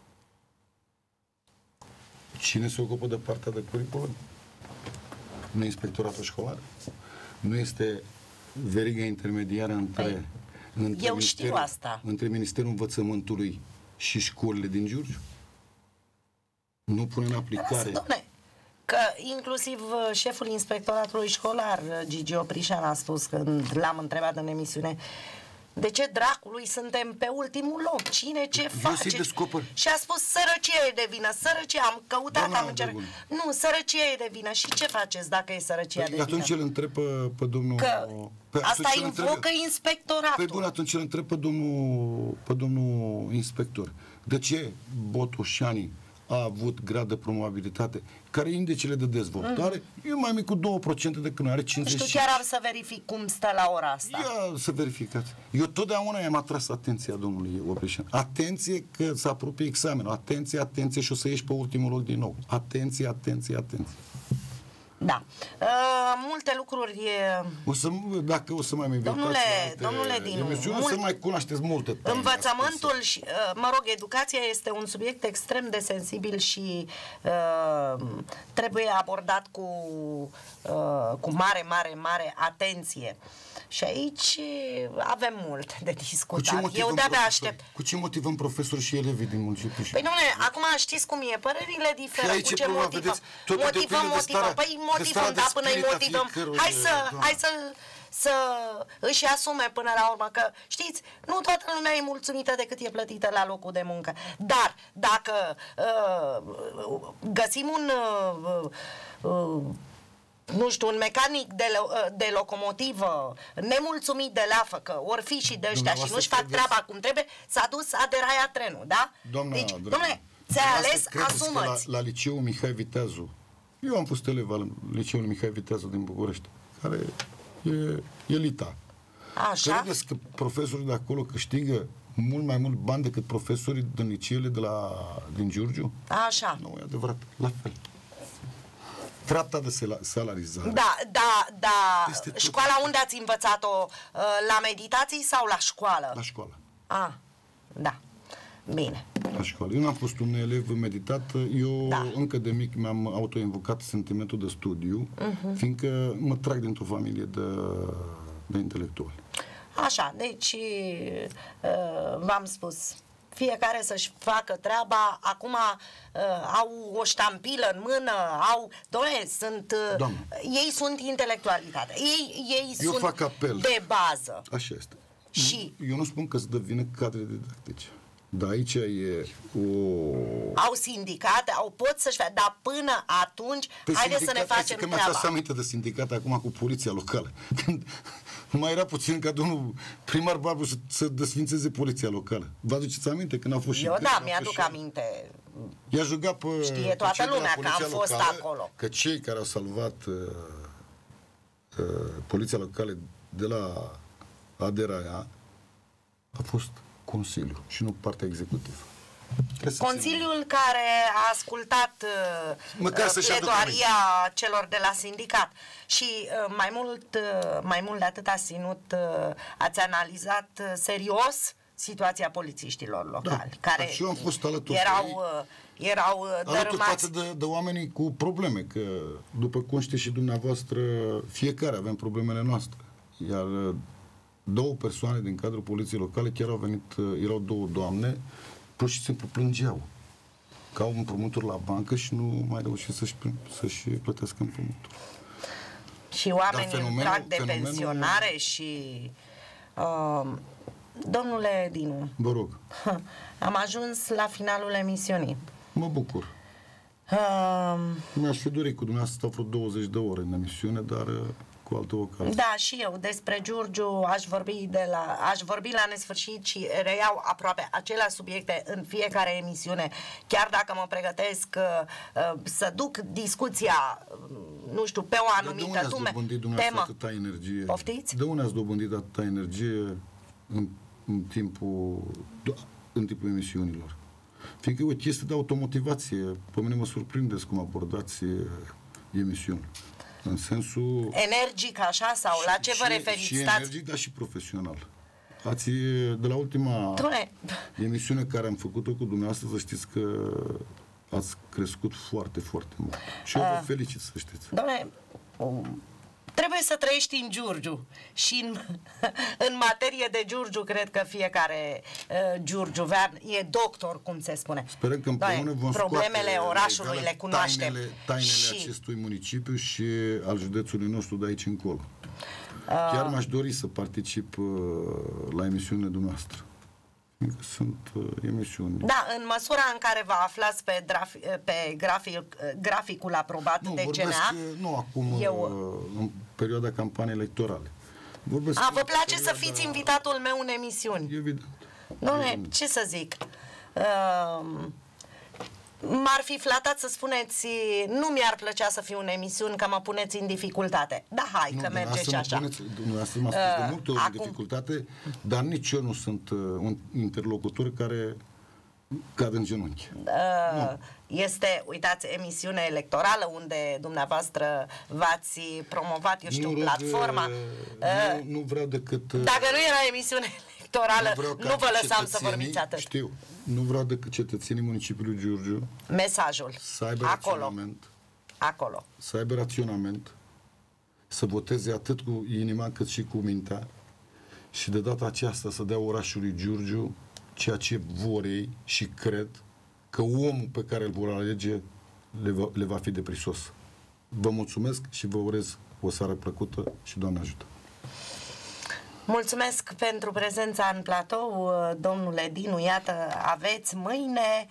Cine se ocupă de partea de curiculă? Nu e inspectoratul școlar? Nu este veriga intermediară între eu știu asta. Între Ministerul Învățământului și școlile din Giurgiu? Nu pune în aplicare... Dom'le, că inclusiv șeful inspectoratului școlar, Gigi Oprișan, a spus când l-am întrebat în emisiune: de ce dracului suntem pe ultimul loc? Cine ce face? Și a spus: sărăcia e de vină. Sărăcia, am căutat, am încercat. Nu, sărăcia e de vină. Și ce faceți dacă e sărăcia de vină? Atunci îl întreb pe domnul... Că asta invocă inspectoratul. Păi bun, atunci îl întreb pe domnul inspector. De ce Botoșani a avut grad de promovabilitate, care indicele de dezvoltare e mai mic cu 2% decât noi, are 50. Nu știu, chiar am să verific cum stă la ora asta. Ia să verificați. Eu totdeauna i-am atras atenția domnului Oprișan. Atenție că se apropie examenul. Atenție, atenție și o să ieși pe ultimul loc din nou. Atenție, atenție, atenție. Da. Multe lucruri... Dacă o să mai invitați domnule Dinu, să mai cunoașteți multe. Învățământul și, educația este un subiect extrem de sensibil și trebuie abordat cu mare, mare, mare atenție. Și aici avem mult de discutat. Eu de-abia aștept. Cu ce motivăm profesori și elevii din municipiu? Păi dom'le, acum știți cum e, părerile diferă. Cu ce motivăm? Motivăm. Păi motivăm, dar până îi motivăm. Hai să își asume până la urmă că, știți, nu toată lumea e mulțumită de cât e plătită la locul de muncă. Dar dacă găsim nu știu, un mecanic de locomotivă nemulțumit de leafă, că ori fi și de ăștia și nu-și fac treaba cum trebuie, s-a dus a deraiat trenul, da? Deci, dom'le, ți-ai ales, asumă-ți. La liceul Mihai Viteazu, eu am fost elev al liceului Mihai Viteazu din București, care e elita. Așa? Credeți că profesorii de acolo câștigă mult mai mult bani decât profesorii din liceele din Giurgiu? Așa. Nu, e adevărat, la fel. Trata de salarizare. Da. Școala unde ați învățat-o? La meditații sau la școală? La școală. Da. Bine. La școală. Eu n-am fost un elev meditat. Eu încă de mic mi-am autoinvocat sentimentul de studiu, fiindcă mă trag dintr-o familie de intelectuali. Așa, deci v-am spus, fiecare să-și facă treaba. Acum au o ștampilă în mână, ei sunt intelectualitate. Ei eu sunt fac apel de bază. Așa este. Și eu nu spun că se dă vină cadre didactice. Dar aici e au sindicate, pot să-și facă, dar până atunci, haideți să ne facem treaba. Că mi-ați aminte de sindicate acum cu poliția locală. Când mai era puțin ca domnul primar Barbu să desfințeze poliția locală. Vă aduceți aminte când au fost și... Eu da, mi-aduc aminte. I-a jugat pe... Știe toată lumea că am fost acolo. Că cei care au salvat poliția locală de la Aderaia a fost Consiliul și nu partea executivă. Consiliul care a ascultat pledoaria celor de la sindicat și mai mult de atât ați analizat serios situația polițiștilor locali, care și eu am fost alături erau dărâmați. față de oamenii cu probleme, că după cum știți și dumneavoastră, fiecare avem problemele noastre. Iar două persoane din cadrul poliției locale chiar au venit, erau două doamne, pur și simplu plângeau că au împrumuturi la bancă și nu mai reușesc să-și plătească împrumutul. Și oamenii în prag de pensionare și... domnule Dinu, vă rog. Am ajuns la finalul emisiunii. Mă bucur. Mi-aș fi dorit cu dumneavoastră stau vreo 20 de ore în emisiune, dar cu altă ocazie. Da, și eu despre Giurgiu aș vorbi la nesfârșit și reiau aproape aceleași subiecte în fiecare emisiune, chiar dacă mă pregătesc să duc discuția, nu știu, pe o anumită temă. Atâta energie? Poftiți? De unde ați dobândit atâta energie în timpul emisiunilor? Fiindcă e o chestie de automotivație. Pe mine mă surprindeți cum abordați emisiunea. În sensul... Energic, așa? Sau la ce vă referiți? Și energic, dar și profesional. De la ultima emisiune care am făcut-o cu dumneavoastră, să știți că ați crescut foarte, foarte mult. Și eu vă felicit, să știți. Doamne, trebuie să trăiești în Giurgiu și în materie de Giurgiu cred că fiecare giurgiuvean e doctor, cum se spune. Sperăm că împreună vom problemele orașului le cunoaștem. Tainele acestui municipiu și al județului nostru de aici încolo. Chiar m-aș dori să particip la emisiunile dumneavoastră. Sunt emisiuni. Da, în măsura în care vă aflați pe graficul aprobat de CNA. Nu acum, în perioada campaniei electorale. Vă place să fiți invitatul meu în emisiuni? Evident. Ce să zic? M-ar fi flatat să spuneți, nu mi-ar plăcea să fiu în emisiuni, că mă puneți în dificultate. Da, hai, că merge și așa. Dumneavoastră m-ați spus de multe ori în dificultate, dar nici eu nu sunt un interlocutor care cad în genunchi. Este, uitați, emisiune electorală unde dumneavoastră v-ați promovat, eu știu, platforma. Nu vreau decât... Dacă nu era emisiune electorală, nu vă lăsam să vorbiți atât. Știu. Nu vreau decât cetățenii municipiului Giurgiu mesajul să aibă raționament, să aibă raționament, să voteze atât cu inima cât și cu mintea și de data aceasta să dea orașului Giurgiu ceea ce vor ei și cred că omul pe care îl vor alege le va fi de prisos. Vă mulțumesc și vă urez o seară plăcută și Doamne ajută! Mulțumesc pentru prezența în platou, domnule Dinu. Iată, aveți mâine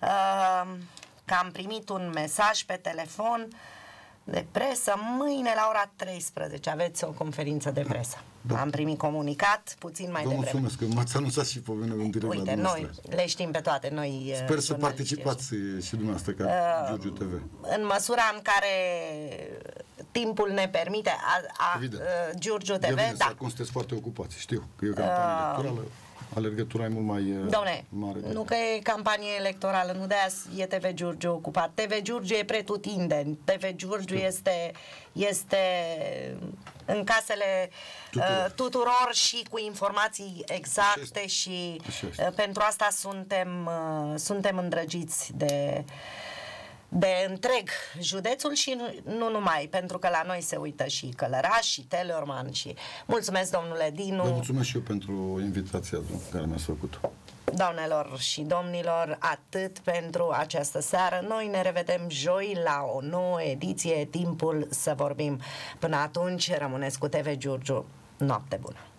că am primit un mesaj pe telefon de presă. Mâine la ora 13 aveți o conferință de presă. Da. Am primit comunicat puțin mai devreme. Vă mulțumesc că m-ați anunțat și pe mine în direct. Uite, noi le știm pe toate. Noi sper să participați și dumneavoastră ca Giurgiu TV. În măsura în care timpul ne permite Giurgiu TV, da. Acum sunteți foarte ocupați, știu că e o campanie electorală, alergătura e mult mai mare. Nu că e campanie electorală, nu de-aia e TV Giurgiu ocupat. TV Giurgiu e pretutindeni. TV Giurgiu este în casele tuturor și cu informații exacte și pentru asta suntem îndrăgiți de întreg județul și nu numai, pentru că la noi se uită și Călăraș și Teleorman și... Mulțumesc, domnule Dinu. Vă mulțumesc și eu pentru invitația care mi-ați făcut. Doamnelor și domnilor, atât pentru această seară. Noi ne revedem joi la o nouă ediție, Timpul să vorbim. Până atunci, rămâneți cu TV Giurgiu. Noapte bună!